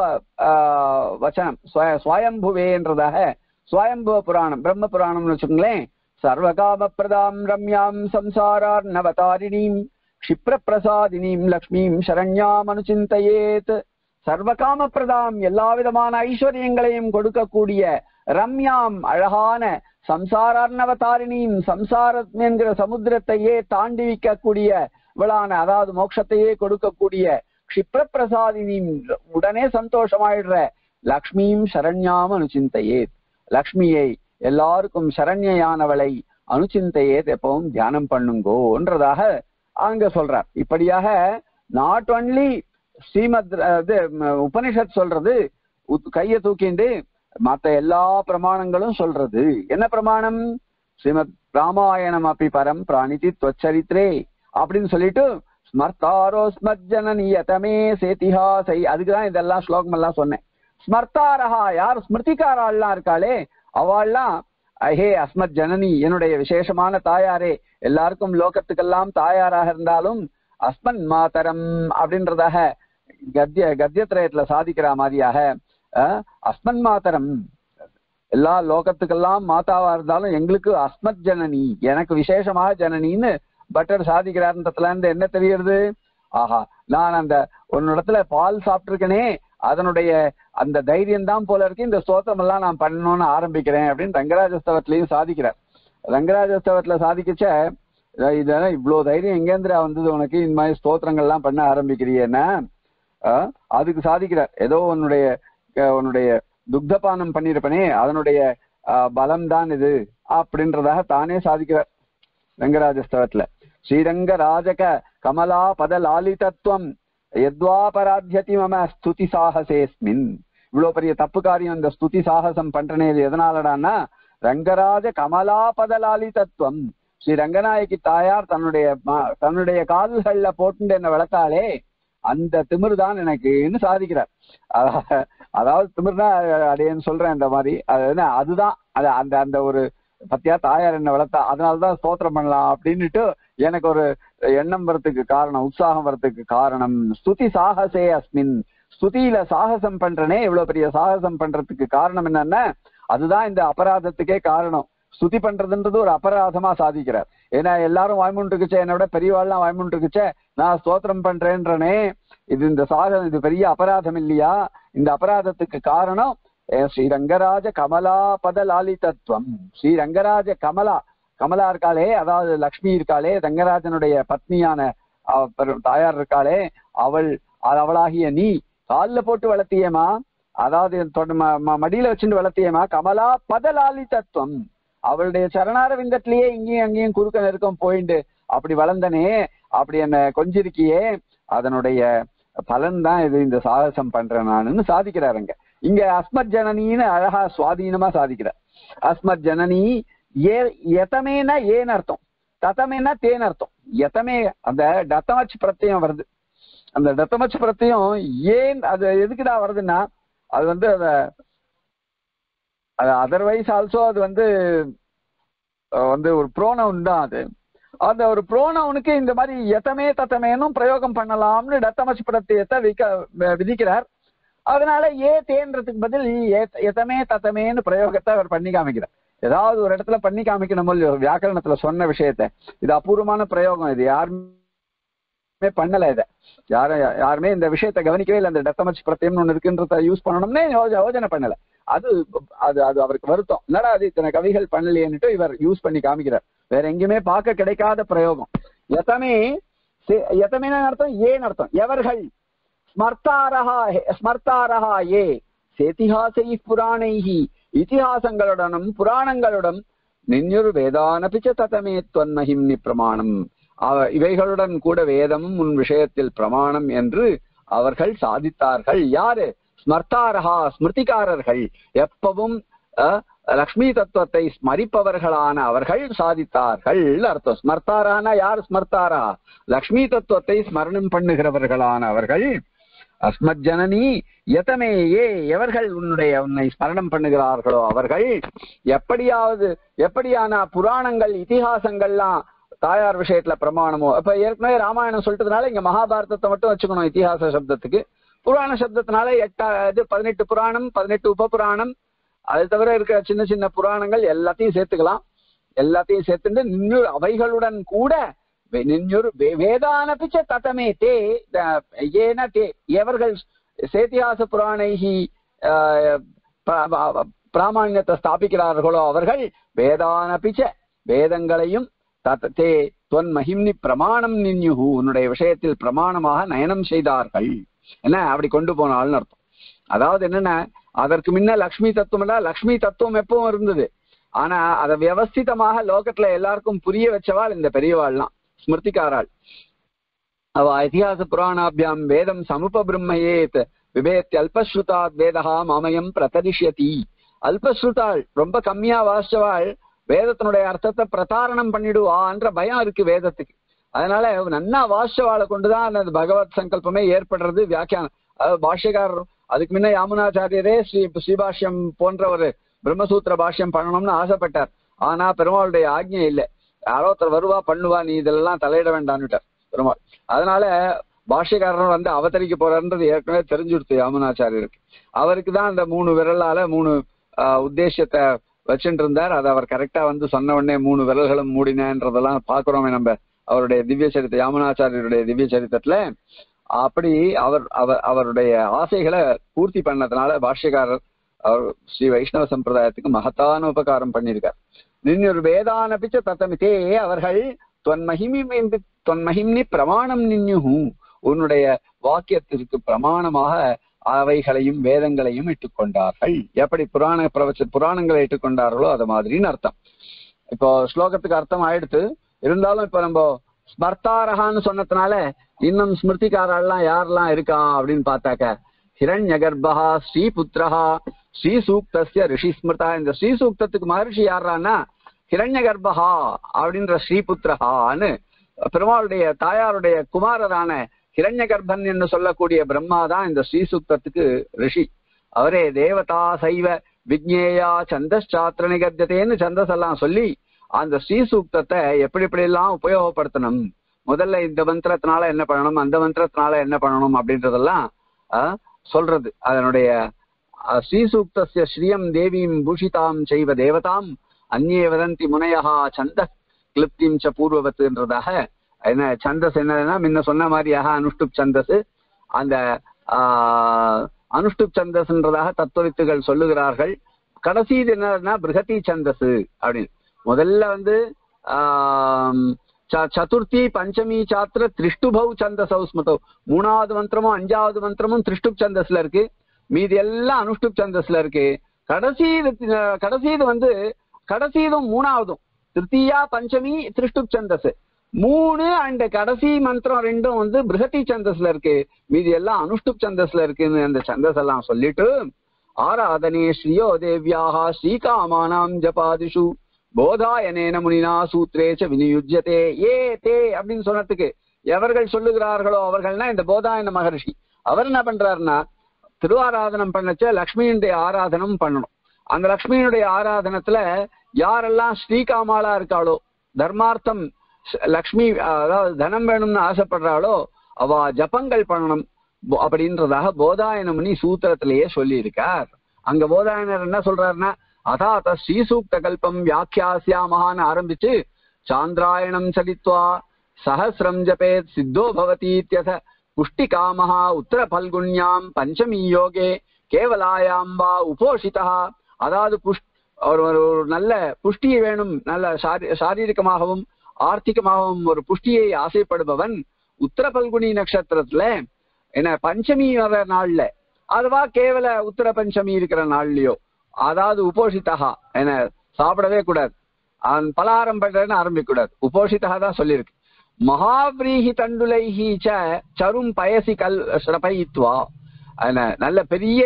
ஆஹ் வச்சனம் சுவயம்புவேன்றதாக சுவயம்புவ புராணம் பிரம்ம புராணம்னு வச்சுக்கோங்களேன். சர்வகாம பிரதாம் ரம்யாம் சம்சாரார் நவதாரிணீம் க்ஷிப்ர பிரசாதினீம் லக்ஷ்மீம் சரண்யாம் அனுசிந்தையேத். சர்வகாம பிரதாம் எல்லா விதமான ஐஸ்வர்யங்களையும் கொடுக்கக்கூடிய ரம்யாம் அழகான சம்சாரார்ணவதாரிணியும் சம்சாரம் என்கிற சமுத்திரத்தையே தாண்டி வைக்கக்கூடிய இவளான அதாவது மோட்சத்தையே கொடுக்கக்கூடிய க்ஷிப்ர பிரசாதினியும் உடனே சந்தோஷமாயிடுற லக்ஷ்மியும் சரண்யாம் அனுசிந்தையே. லக்ஷ்மியை எல்லாருக்கும் சரண்யானவளை அனுசிந்தையே எப்பவும் தியானம் பண்ணுங்கோன்றதாக அங்க சொல்றார். இப்படியாக நாட் ஒன்லி ஸ்ரீமத் உபனிஷத் சொல்றது கையை தூக்கிண்டு மற்ற எல்லா பிரமாணங்களும் சொல்றது. என்ன பிரமாணம்? ஸ்ரீமத் ராமாயணம் அப்படி பரம் பிராணிதி துவச்சரித்ரே அப்படின்னு சொல்லிட்டு ஸ்மர்த்தாரோ ஸ்மர்ஜனனியதமே சேதிஹாசை அதுக்குதான் இதெல்லாம் ஸ்லோகம் எல்லாம் சொன்னேன். ஸ்மர்த்தாரஹா யார் ஸ்மிருதிகாரெல்லாம் இருக்காளே அவள்லாம் ஹே அஸ்மத் ஜனனி என்னுடைய விசேஷமான தாயாரே, எல்லாருக்கும் லோகத்துக்கெல்லாம் தாயாராக இருந்தாலும் அஸ்மன் மாதரம் அப்படின்றதாக கத்திய கத்தியத்திரயத்துல சாதிக்கிற மாதிரியாக அஸ்மன் மாதரம் எல்லா லோகத்துக்கெல்லாம் மாதாவா இருந்தாலும் எங்களுக்கு அஸ்மத் ஜனனி எனக்கு விசேஷமாக ஜனனின்னு பட்டர் சாதிக்கிறார்ன்றதுல இருந்து என்ன தெரியுது? ஆஹா, நான் அந்த ஒரு இடத்துல பால் சாப்பிட்டிருக்கேனே அதனுடைய அந்த தைரியம் தான் போல இருக்கு, இந்த ஸ்தோத்திரம் எல்லாம் நான் பண்ணணும்னு ஆரம்பிக்கிறேன் அப்படின்னு ரங்கராஜஸ்தவத்திலையும் சாதிக்கிறார். ரங்கராஜஸ்தவத்துல சாதிக்கச்ச இதெல்லாம் இவ்வளவு தைரியம் எங்கேந்திரா வந்தது உனக்கு இந்த மாதிரி ஸ்தோத்திரங்கள்லாம் பண்ண ஆரம்பிக்கிறியன்னா அதுக்கு சாதிக்கிறார். ஏதோ உன்னுடைய உன்னுடைய துக்தபானம் பண்ணிருப்பனே அதனுடைய பலம் தான் இது அப்படின்றதாக தானே சாதிக்கிறார் ரங்கராஜஸ்தவத்துல. ஸ்ரீரங்க ராஜக கமலா பத லாலிதத்துவம் எத்வாபராத்யதி மம ஸ்துதி சாகசேஸ்மின். இவ்வளவு பெரிய தப்பு காரியம் இந்த ஸ்துதி சாகசம் பண்றனே எதனாலடான்னா ரங்கராஜ கமலா பத லாலிதத்துவம். ஸ்ரீ ரங்கநாயகி தாயார் தன்னுடைய தன்னுடைய கால்கள்ல போட்டு என்ன வளர்த்தாலே அந்த திமிரு தான் எனக்குன்னு சாதிக்கிறார். அதாவது திமிர்னா அடையன்னு சொல்றேன் இந்த மாதிரி அது அதுதான் அது அந்த அந்த ஒரு பத்தியா தாயார் என்ன வளர்த்தா அதனாலதான் ஸ்தோத்திரம் பண்ணலாம் அப்படின்னுட்டு எனக்கு ஒரு எண்ணம் வரத்துக்கு காரணம் உற்சாகம் வரத்துக்கு காரணம் ஸ்துதி சாகசே அஸ்மின். ஸ்துதியில சாகசம் பண்றனே இவ்வளவு பெரிய சாகசம் பண்றதுக்கு காரணம் என்னன்னா அதுதான் இந்த அபராதத்துக்கே காரணம். ஸ்துதி பண்றதுன்றது ஒரு அபராதமா சாதிக்கிறார். ஏன்னா எல்லாரும் வாய்மூன் இருக்குச்சே என்னை விட பெரியவாள்லாம் வாய்மூன் இருக்குச்சே நான் ஸ்தோத்திரம் பண்றேன்றனே இது இந்த சாகசம் இது பெரிய அபராதம் இல்லையா? இந்த அபராதத்துக்கு காரணம் ஸ்ரீரங்கராஜ கமலா பத லாலிதத்துவம். ஸ்ரீரங்கராஜ கமலா, கமலா இருக்காளே, அதாவது லக்ஷ்மி இருக்காளே, ரங்கராஜனுடைய பத்னியான தாயார் இருக்காளே, அவள் அவளாகிய நீ காலில் போட்டு வளர்த்தியேமா, அதாவது மடியில வச்சுட்டு வளர்த்தியேமா, கமலா பத லாலிதத்துவம். அவளுடைய சரணாரவிந்தத்திலேயே இங்கேயும் அங்கேயும் குறுக்க நெருக்கம் போயிண்டு அப்படி வளர்ந்தனே, அப்படி என்ன கொஞ்சிருக்கியே, அதனுடைய பலன் தான் இது, இந்த சாகசம் பண்றேன் நானுன்னு சாதிக்கிறாருங்க. இங்க அஸ்மத் ஜனனின்னு அழகா சுவாதீனமா சாதிக்கிறார். அஸ்மத் ஜனனி ஏ எதமேனா ஏன்னு அர்த்தம், ததமேனா தேன்னு அர்த்தம். எதமே அந்த டத்தமச்சு பிரத்தியம் வருது. அந்த டத்தமச்சு பிரத்தியம் ஏன் அது எதுக்குதான் வருதுன்னா, அது வந்து அத அதர்வைஸ் ஆல்சோ அது வந்து வந்து ஒரு ப்ரோனவுன் தான். அது அந்த ஒரு ப்ரோனவுனுக்கு இந்த மாதிரி எத்தமே தத்தமேனும் பிரயோகம் பண்ணலாம்னு டத்தமச்சு பிரத்தியத்தை விக்க விதிக்கிறார். அதனால ஏ தேன்றதுக்கு பதில் எத்தமே தத்தமேன்னு பிரயோகத்தை அவர் பண்ணி காமிக்கிறார். ஏதாவது ஒரு இடத்துல பண்ணி காமிக்கணும் இல்லையோ, வியாக்கரணத்துல சொன்ன விஷயத்த. இது அபூர்வமான பிரயோகம், இது யாருமே பண்ணல. இதை யார யாருமே இந்த விஷயத்த கவனிக்கவே இல்லை. அந்த டத்தமச்சு பிரத்தியம்னு ஒண்ணு இருக்குன்றத யூஸ் பண்ணணும்னே யோஜனை பண்ணல. அது அது அது அவருக்கு வருத்தம். என்னடா அது இத்தனை கவிகள் பண்ணலையேன்னுட்டு இவர் யூஸ் பண்ணி காமிக்கிறார். வேற எங்கேயுமே பார்க்க கிடைக்காத பிரயோகம். எத்தமே எத்தமே அர்த்தம் ஏன்னு அர்த்தம். எவர்கள் ஸ்மர்த்தாரஹா ஸ்மர்த்தாரஹா ஏ சேதிஹாசை புராணைஹி, இதிஹாசங்களுடனும் புராணங்களுடன் நின்னுர் வேதானபிச்ச ததமே தொன்மஹிம்னி பிரமாணம், இவைகளுடன் கூட வேதமும் உன் விஷயத்தில் பிரமாணம் என்று அவர்கள் சாதித்தார்கள். யாரு? ஸ்மர்த்தாரஹா, ஸ்மிருதிகாரர்கள், எப்பவும் லக்ஷ்மி தத்துவத்தை ஸ்மரிப்பவர்களான அவர்கள் சாதித்தார்கள் அர்த்தம். ஸ்மர்த்தாரானா யார்? ஸ்மர்த்தாரா லக்ஷ்மி தத்துவத்தை ஸ்மரணம் பண்ணுகிறவர்களான அவர்கள். அஸ்மத் ஜனனி எதமே ஏ எவர்கள் உன்னுடைய உன்னை ஸ்மரணம் பண்ணுகிறார்களோ அவர்கள். எப்படியாவது எப்படியான புராணங்கள் இதிகாசங்கள்லாம் தாயார் விஷயத்துல பிரமாணமோ. இப்ப ஏற்கனவே ராமாயணம் சொல்லிட்டதுனால இங்க மகாபாரதத்தை மட்டும் வச்சுக்கணும் இதிகாச சப்தத்துக்கு. புராண சப்தத்தினால எட்டா இது பதினெட்டு புராணம், பதினெட்டு உப புராணம், அது தவிர இருக்கிற சின்ன சின்ன புராணங்கள் எல்லாத்தையும் சேர்த்துக்கலாம். எல்லாத்தையும் சேர்த்துட்டு நின்னூர் அவைகளுடன் கூட நின்னூர் வேதானபிச்ச ததமே தே ஏன தே எவர்கள் சேத்தியாச புராணைகி பிராமணியத்தை ஸ்தாபிக்கிறார்களோ அவர்கள் வேதானபிச்ச வேதங்களையும் தத் தே தொன் மகிம்னி பிரமாணம் நின்யுஹு உன்னுடைய விஷயத்தில் பிரமாணமாக நயனம் செய்தார்கள். என்ன அப்படி கொண்டு போனால்னு அர்த்தம். அதாவது என்னன்னா, அதற்கு முன்ன லக்ஷ்மி தத்துவம்னா லக்ஷ்மி தத்துவம் எப்பவும் இருந்தது. ஆனா அதை வியவஸ்திதமாக லோகத்துல எல்லாருக்கும் புரிய வச்சவாள் இந்த பெரியவாள்லாம், ஸ்மிருதிகாராள். அவ இதிகாச புராணாபியாம் வேதம் சமுப பிரம்மயேத் விபேத் அல்பஸ்ருதாத் வேதா மாமயம் பிரதரிஷ்யதி. அல்பஸ்ருதாள், ரொம்ப கம்மியா வாசிச்சவாள் வேதத்தினுடைய அர்த்தத்தை பிரதாரணம் பண்ணிடுவான்ற பயம் இருக்கு வேதத்துக்கு. அதனால நன்னா வாசிச்சவாளை கொண்டுதான் அந்த பகவத் சங்கல்பமே ஏற்படுறது. வியாக்கியானம் அதாவது பாஷ்யக்காரர் அதுக்கு முன்ன யாமுனாச்சாரியரே ஸ்ரீ ஸ்ரீபாஷ்யம் போன்ற ஒரு பிரம்மசூத்திர பாஷ்யம் பண்ணணும்னு ஆசைப்பட்டார். ஆனா பெருமாளுடைய ஆக்ஞை இல்லை. யாரோ ஒருத்தர் வருவா பண்ணுவா, நீ இதெல்லாம் தலையிட வேண்டான்னுட்டார் பெருமாள். அதனால பாஷ்யக்காரர் வந்து அவதரிக்க போறாருன்றது ஏற்கனவே தெரிஞ்சுடுத்து யாமுனாச்சாரியருக்கு. அவருக்கு தான் அந்த மூணு விரலால மூணு ஆஹ் உத்தேசத்தை வச்சுட்டு இருந்தார். அதை அவர் கரெக்டா வந்து சொன்ன உடனே மூணு விரல்களும் மூடினன்றதெல்லாம் பாக்குறோமே நம்ம அவருடைய திவ்ய சரித்த யாமுனாச்சாரியருடைய திவ்ய சரித்திரத்துல. அப்படி அவர் அவர் அவருடைய ஆசைகளை பூர்த்தி பண்ணதுனால பாஷ்யக்காரர் அவர் ஸ்ரீ வைஷ்ணவ சம்பிரதாயத்துக்கு மகத்தான உபகாரம் பண்ணியிருக்கார். நின்னொரு வேதான பிச்ச தத்தமித்தே அவர்கள் தொன்மஹிமி தொன்மஹிம்னி பிரமாணம் நின்யுஹு உன்னுடைய வாக்கியத்திற்கு பிரமாணமாக அவைகளையும் வேதங்களையும் இட்டுக்கொண்டார்கள். எப்படி புராண பிரவச்ச புராணங்களை இட்டுக்கொண்டார்களோ அது மாதிரின்னு அர்த்தம். இப்போ ஸ்லோகத்துக்கு அர்த்தம் ஆயிடுத்து. இருந்தாலும் இப்ப நம்ம ஸ்மர்த்தாரகான்னு சொன்னதுனால இன்னும் ஸ்மிருதிகாரெல்லாம் யாரெல்லாம் இருக்கா அப்படின்னு பார்த்தாக்க, ஹிரண்ய கர்ப்பா ஸ்ரீபுத்திரஹா ஸ்ரீ சூக்தஸ்ய ரிஷி ஸ்மிருதா. இந்த ஸ்ரீ சூக்தத்துக்கு மகர்ஷி யாரான்னா ஹிரண்ய கர்ப்பா அப்படின்ற ஸ்ரீபுத்திரஹான்னு பெருமாளுடைய தாயாருடைய குமாரரான ஹிரண்ய கர்ப்பன் என்று சொல்லக்கூடிய பிரம்மா தான் இந்த ஸ்ரீசூக்தத்துக்கு ரிஷி. அவரே தேவதா சைவ விக்னேயா சந்தஸ்சாத்திர நிகத்தியன்னு சந்தஸ் எல்லாம் சொல்லி அந்த ஸ்ரீசூக்தத்தை எப்படி எப்படி எல்லாம் உபயோகப்படுத்தணும், முதல்ல இந்த மந்திரத்தினால என்ன பண்ணணும், அந்த மந்திரத்தினால என்ன பண்ணணும் அப்படின்றதெல்லாம் அஹ் சொல்றது. அதனுடைய ஸ்ரீசூக்தஸ்ய ஸ்ரீயம் தேவீம் பூஷிதாம் செய்வ தேவதாம் அந்நே வதந்தி முனையா சந்த கிளிப்திம் ச பூர்வவத்துன்றதாக என்ன சந்தஸ் என்னன்னா முன்ன சொன்ன மாதிரியாக அனுஷ்டுப் சந்தஸ். அந்த ஆஹ் அனுஷ்டுப் சந்தஸ்ன்றதாக தத்துவவித்துகள் சொல்லுகிறார்கள். கடைசி என்னன்னா பிருகதி சந்தஸ் அப்படின்னு. முதல்ல வந்து ஆஹ் சதுர்த்தி பஞ்சமி சாத்திர திரிஷ்டுபௌ சந்தசௌ ஸ்மதௌ, மூணாவது மந்திரமும் அஞ்சாவது மந்திரமும் திரிஷ்டுப் சந்தஸ்ல இருக்கு, மீதி எல்லாம் அனுஷ்டுப் சந்தஸ்ல இருக்கு. கடைசி கடைசிது வந்து கடைசிதும் மூணாவதும் திருத்தியா பஞ்சமி திரிஷ்டுப் சந்தஸ் மூணு அண்ட் கடைசி மந்திரம் ரெண்டும் வந்து பிருகதி சந்தஸ்ல இருக்கு, மீதி எல்லாம் அனுஷ்டுப் சந்தஸ்ல இருக்குன்னு அந்த சந்தஸ் எல்லாம் சொல்லிட்டு ஆராதனே ஸ்ரீயோ தேவ்யாஹா ஸ்ரீகாமானாம் ஜபாதிஷு போதாயனேன முனினா சூத்ரேச்ச விநியுஜ்யதே ஏ தே அப்படின்னு சொன்னதுக்கு எவர்கள் சொல்லுகிறார்களோ அவர்கள்னா இந்த போதாயன மகர்ஷி. அவர் என்ன பண்றாருன்னா திருவாராதனம் பண்ணச்ச லக்ஷ்மியினுடைய ஆராதனம் பண்ணணும். அந்த லக்ஷ்மியினுடைய ஆராதனத்துல யாரெல்லாம் ஸ்ரீகாமாலா இருக்காளோ, தர்மார்த்தம் லக்ஷ்மி அதாவது தனம் வேணும்னு ஆசைப்படுறாளோ அவ ஜபங்கள் பண்ணணும் அப்படின்றதாக போதாயன முனி சூத்திரத்திலேயே சொல்லி இருக்கார். அங்க போதாயனர் என்ன சொல்றாருன்னா அதாத ஸ்ரீசூக்த கல்பம் வியாக்கியாசியாமகான்னு ஆரம்பிச்சு சாந்திராயணம் சலித்வா சஹசிரம் ஜபேத் சித்தோ பவதீத்யத புஷ்டி காமஹா உத்தர பல்குண்யாம் பஞ்சமி யோகே கேவலாயாம் வா உபோஷிதா. அதாவது புஷ் ஒரு நல்ல புஷ்டியை வேணும், நல்ல சாரீரிகமாகவும் ஆர்த்திகமாகவும் ஒரு புஷ்டியை ஆசைப்படுபவன் உத்தர பல்குனி நட்சத்திரத்துல என்ன பஞ்சமி வர நாள்ல அதுவா கேவல உத்தர பஞ்சமி இருக்கிற நாள்லயோ அதாவது உபோஷிதா என்ன சாப்பிடவே கூடாது, பலகாரம் பண்றதுன்னு ஆரம்பிக்க கூடாது, உபோஷிதா தான் சொல்லியிருக்கு. மகாபிரீஹி தண்டுலைஹி சரும் பயசி கல் ஸ்ரபயித்வா நல்ல பெரிய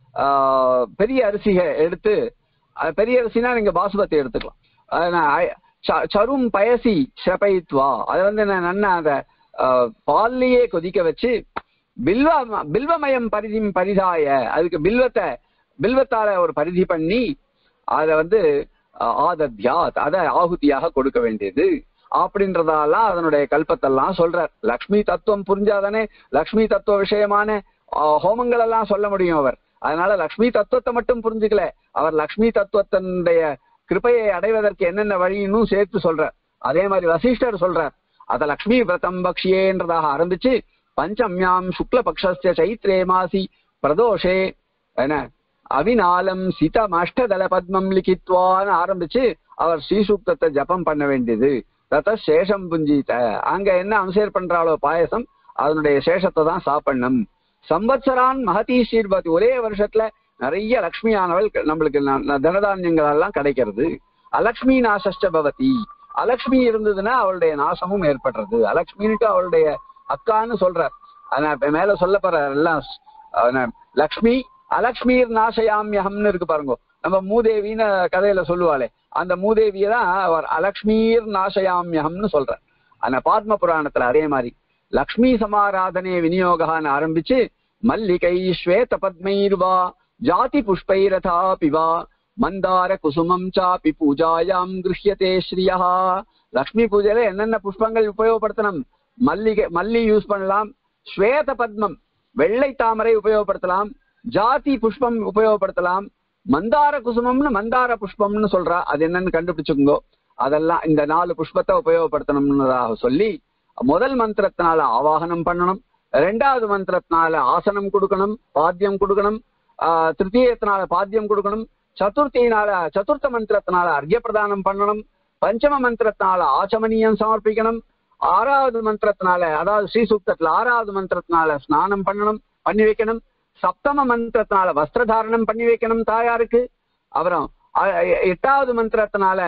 ஆஹ் பெரிய அரிசியை எடுத்து, பெரிய அரிசினா நீங்க பாசுபத்தி எடுத்துக்கலாம், சரும் பயசி ஸ்ரபயித்வா அதை வந்து நன்னா அந்த பால்லையே கொதிக்க வச்சு பில்வ பில்வமயம் பரிதி பரிதாய அதுக்கு பில்வத்தை பில்வத்தால ஒரு பரிதி பண்ணி அதை வந்து ஆதத்யாத் அதை ஆகுதியாக கொடுக்க வேண்டியது அப்படின்றதாலாம் அதனுடைய கல்பத்தெல்லாம் சொல்றார். லக்ஷ்மி தத்துவம் புரிஞ்சாதானே லக்ஷ்மி தத்துவ விஷயமான ஹோமங்கள் எல்லாம் சொல்ல முடியும் அவர். அதனால லக்ஷ்மி தத்துவத்தை மட்டும் புரிஞ்சுக்கல, அவர் லக்ஷ்மி தத்துவத்தினுடைய கிருபையை அடைவதற்கு என்னென்ன வழின்னு சேர்த்து சொல்றார். அதே மாதிரி வசிஷ்டர் சொல்றார் அத லக்ஷ்மி விரதம் பக்ஷியேன்றதாக ஆரம்பிச்சு பஞ்சம்யாம் சுக்ல பக்ஷஸ்ய சைத்ரே மாசி பிரதோஷே என்ன அவிநாளம் சிதம் அஷ்டதல பத்மம் லிகித்வான்னு ஆரம்பிச்சு அவர் ஸ்ரீசூக்தத்தை ஜபம் பண்ண வேண்டியது. தத்த சேஷம் புஞ்சித்த அங்க என்ன அனுசேர் பண்றாளோ பாயசம் அதனுடைய சேஷத்தை தான் சாப்பிடணும். சம்பத்சரான் மகதி ஸ்ரீர்பதி ஒரே வருஷத்துல நிறைய லக்ஷ்மியானவள் நம்மளுக்கு தனதானியங்கள் எல்லாம் கிடைக்கிறது. அலக்ஷ்மி நாசஷ்ட பவதி அலக்ஷ்மி இருந்ததுன்னா அவளுடைய நாசமும் ஏற்படுறது. அலக்ஷ்மின்ட்டு அவளுடைய அக்கான்னு சொல்றார். ஆனா மேல சொல்ல போற எல்லாம் லக்ஷ்மி அலக்ஷ்மீர் நாசயாமியகம்னு இருக்கு பாருங்க, நம்ம மூதேவின்னு கதையில சொல்லுவாளே அந்த மூதேவியை தான் அவர் அலக்ஷ்மீர் நாசயாமியகம்னு சொல்றார். ஆனா பாத்ம புராணத்துல அதே மாதிரி லக்ஷ்மி சமாராதனே விநியோகான்னு ஆரம்பிச்சு மல்லிகை ஸ்வேத பத்மைர்வா ஜாதி புஷ்பைரதா பிவா மந்தார குசுமம் சாபி பூஜாயாம் கிருஹ்யதே ஸ்ரீயா. லக்ஷ்மி பூஜையில என்னென்ன புஷ்பங்கள் உபயோகப்படுத்தணும், மல்லிகை மல்லி யூஸ் பண்ணலாம், ஸ்வேத பத்மம் வெள்ளை தாமரை உபயோகப்படுத்தலாம், ஜாதி புஷ்பம் உபயோகப்படுத்தலாம், மந்தார குசுமம்னு மந்தார புஷ்பம்னு சொல்றா அது என்னன்னு கண்டுபிடிச்சுக்கோ. அதெல்லாம் இந்த நாலு புஷ்பத்தை உபயோகப்படுத்தணும்னதாக சொல்லி முதல் மந்திரத்தினால ஆவாகனம் பண்ணணும், ரெண்டாவது மந்திரத்தினால ஆசனம் கொடுக்கணும், பாத்தியம் கொடுக்கணும், ஆஹ் திருத்தீயத்தினால பாத்தியம் கொடுக்கணும், சதுர்த்தியினால சதுர்த்த மந்திரத்தினால அர்க்ய பிரதானம் பண்ணணும், பஞ்சம மந்திரத்தினால ஆச்சமனியம் சமர்ப்பிக்கணும், ஆறாவது மந்திரத்தினால அதாவது ஸ்ரீசூக்தத்துல ஆறாவது மந்திரத்தினால ஸ்நானம் பண்ணணும் பண்ணி வைக்கணும், சப்தம மந்திரத்தினால வஸ்திரதாரணம் பண்ணி வைக்கணும் தாயாருக்கு. அப்புறம் எட்டாவது மந்திரத்தினால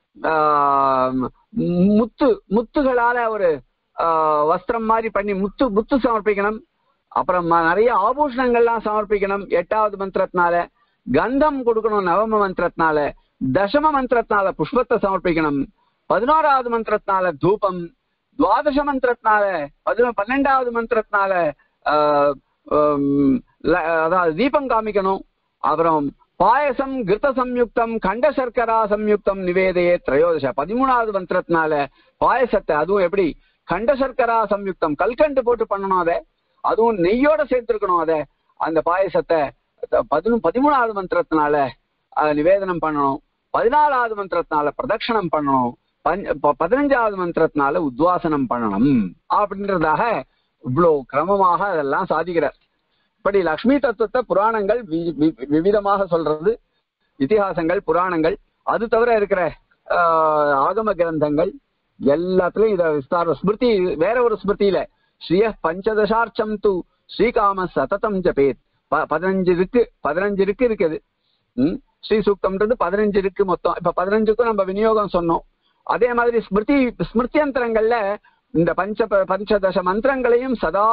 ஆஹ் முத்து முத்துகளால ஒரு ஆஹ் வஸ்திரம் மாதிரி பண்ணி முத்து முத்து சமர்ப்பிக்கணும். அப்புறம் நிறைய ஆபூஷணங்கள்லாம் சமர்ப்பிக்கணும் எட்டாவது மந்திரத்தினால. கந்தம் கொடுக்கணும் நவம மந்திரத்தினால. தசம மந்திரத்தினால புஷ்பத்தை சமர்ப்பிக்கணும். பதினோராவது மந்திரத்தினால தூபம். துவாதச மந்திரத்தினால பதினொ பன்னெண்டாவது மந்திரத்தினால ஆஹ் அதாவது தீபம் காமிக்கணும். அப்புறம் பாயசம் கிருத்த சம்யுக்தம் கண்ட சர்க்கரா சம்யுக்தம் நிவேதையே திரையோதச பதிமூணாவது மந்திரத்தினால பாயசத்தை அதுவும் எப்படி கண்ட சர்க்கரா சம்யுக்தம் கல்கண்டு போட்டு பண்ணணும், அதை அதுவும் நெய்யோட சேர்த்திருக்கணும். அதை அந்த பாயசத்தை பதினு பதிமூணாவது மந்திரத்தினால நிவேதனம் பண்ணணும். பதினாலாவது மந்திரத்தினால பிரதட்சணம் பண்ணணும். பதினஞ்சாவது மந்திரத்தினால உத்வாசனம் பண்ணணும் அப்படின்றதாக இவ்வளவு கிரமமாக அதெல்லாம் சாதிக்கிறார். இப்படி லக்ஷ்மி தத்துவத்தை புராணங்கள் விவிதமாக சொல்றது, இதிகாசங்கள் புராணங்கள், அது தவிர இருக்கிற ஆஹ் ஆகம கிரந்தங்கள் எல்லாத்துலயும் இத விஸ்தார ஸ்மிருதி, வேற ஒரு ஸ்மிருதியில ஸ்ரீய பஞ்சதசார்ச்சம் து ஸ்ரீகாம சததம் ஜபேத், பதினஞ்சு இருக்கு பதினஞ்சு இருக்கு இருக்குது உம் ஸ்ரீ சூக்தம்ன்றது பதினஞ்சு இருக்கு மொத்தம். இப்ப பதினஞ்சுக்கும் நம்ம விநியோகம் சொன்னோம். அதே மாதிரி ஸ்மிருதி ஸ்மிருத்தியந்திரங்கள்ல இந்த பஞ்ச பஞ்சதச மந்திரங்களையும் சதா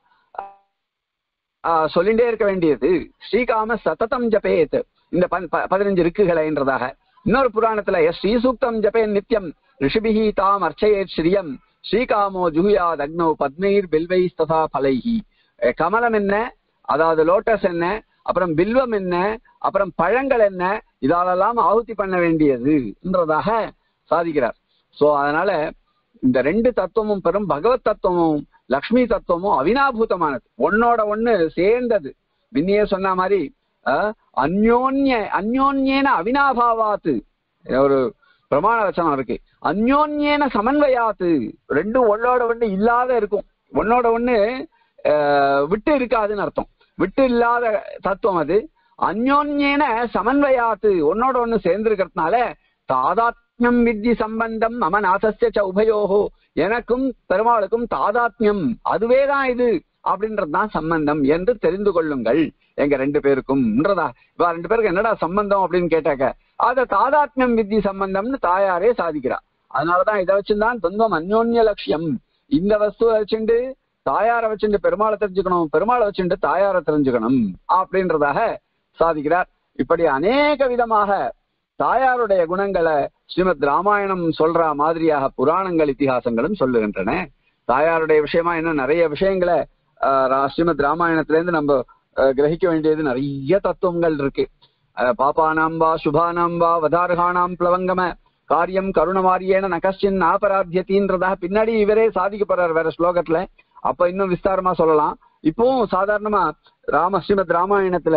சொல்லிண்டே இருக்க வேண்டியது. ஸ்ரீகாம சததம் ஜபேத், இந்த பதினஞ்சு ருக்குகளைன்றதாக. இன்னொரு புராணத்துல ஸ்ரீ சூக்தம் ஜபேன் நித்யம் ரிஷிபிஹி தாம் அர்ச்சயேத் ஸ்ரீயம் ஸ்ரீகாமோ ஜுஹுயாத் அக்னோ பத்மைர் பில்வை ததா பலைஹி. கமலம் என்ன, அதாவது லோட்டஸ் என்ன, அப்புறம் பில்வம் என்ன, அப்புறம் பழங்கள் என்ன, இதாலெல்லாம் ஆಹುತಿ பண்ண வேண்டியதுன்றதாக சாதிக்கிறார். சோ அதனால இந்த ரெண்டு தத்துவமும் பெரும் பகவத் தத்துவமும் லக்ஷ்மி தத்துவமும் அவினாபூதமானது, ஒன்னோட ஒண்ணு சேர்ந்தது. முன்னையே சொன்ன மாதிரி அஹ் அந்யோன்ய அந்யோன்யேன அவினாபாவாத்து ஒரு பிரமாண வச்சனம் இருக்கு. அந்யோன்யேன சமன்வயாத்து, ரெண்டும் ஒன்னோட ஒண்ணு இல்லாத இருக்கும், ஒன்னோட ஒண்ணு அஹ் விட்டு இருக்காதுன்னு அர்த்தம். விட்டு இல்லாத தத்துவம் அது. அந்யோன்யேன சமன்வயாத்து, ஒன்னோட ஒண்ணு சேர்ந்திருக்கிறதுனால தாதாத்மியம் வித்தி சம்பந்தம் மம நாதஸ்ய ச உபயோகோ, எனக்கும் பெருமாளுக்கும் தாதாத்மியம் அதுவேதான் இது அப்படின்றதுதான் சம்பந்தம் என்று தெரிந்து கொள்ளுங்கள் எங்க ரெண்டு பேருக்கும்ன்றதா. இவ ரெண்டு பேருக்கு என்னடா சம்பந்தம் அப்படின்னு கேட்டாக்க அத தாதாத்மியம் வித்தி சம்பந்தம்னு தாயாரே சாதிக்கிறா. அதனாலதான் இதை வச்சுதான் துவந்தம் அந்யோன்ய லட்சியம். இந்த வஸ்துவை வச்சுண்டு தாயாரை வச்சுட்டு பெருமாளை தெரிஞ்சுக்கணும், பெருமாளை வச்சுட்டு தாயாரை தெரிஞ்சுக்கணும் அப்படின்றதாக சாதிக்கிறார். இப்படி அநேக விதமாக தாயாருடைய குணங்களை ஸ்ரீமத் ராமாயணம் சொல்ற மாதிரியாக புராணங்கள் இத்திஹாசங்களும் சொல்லுகின்றன. தாயாருடைய விஷயமா இன்னும் நிறைய விஷயங்களை ஆஹ் ஸ்ரீமத் ராமாயணத்துல இருந்து நம்ம கிரகிக்க வேண்டியது நிறைய தத்துவங்கள் இருக்கு. பாப்பானாம் வா சுபானாம் வா வதார்கானாம் பிளவங்கம காரியம் கருணமாரியேன நகஸ்டின் ஆபராத்தியத்தின்றதாக பின்னாடி இவரே சாதிக்கப்படுறார் வேற ஸ்லோகத்துல. அப்ப இன்னும் விஸ்தாரமா சொல்லலாம். இப்பவும் சாதாரணமா ராம ஸ்ரீமத் ராமாயணத்துல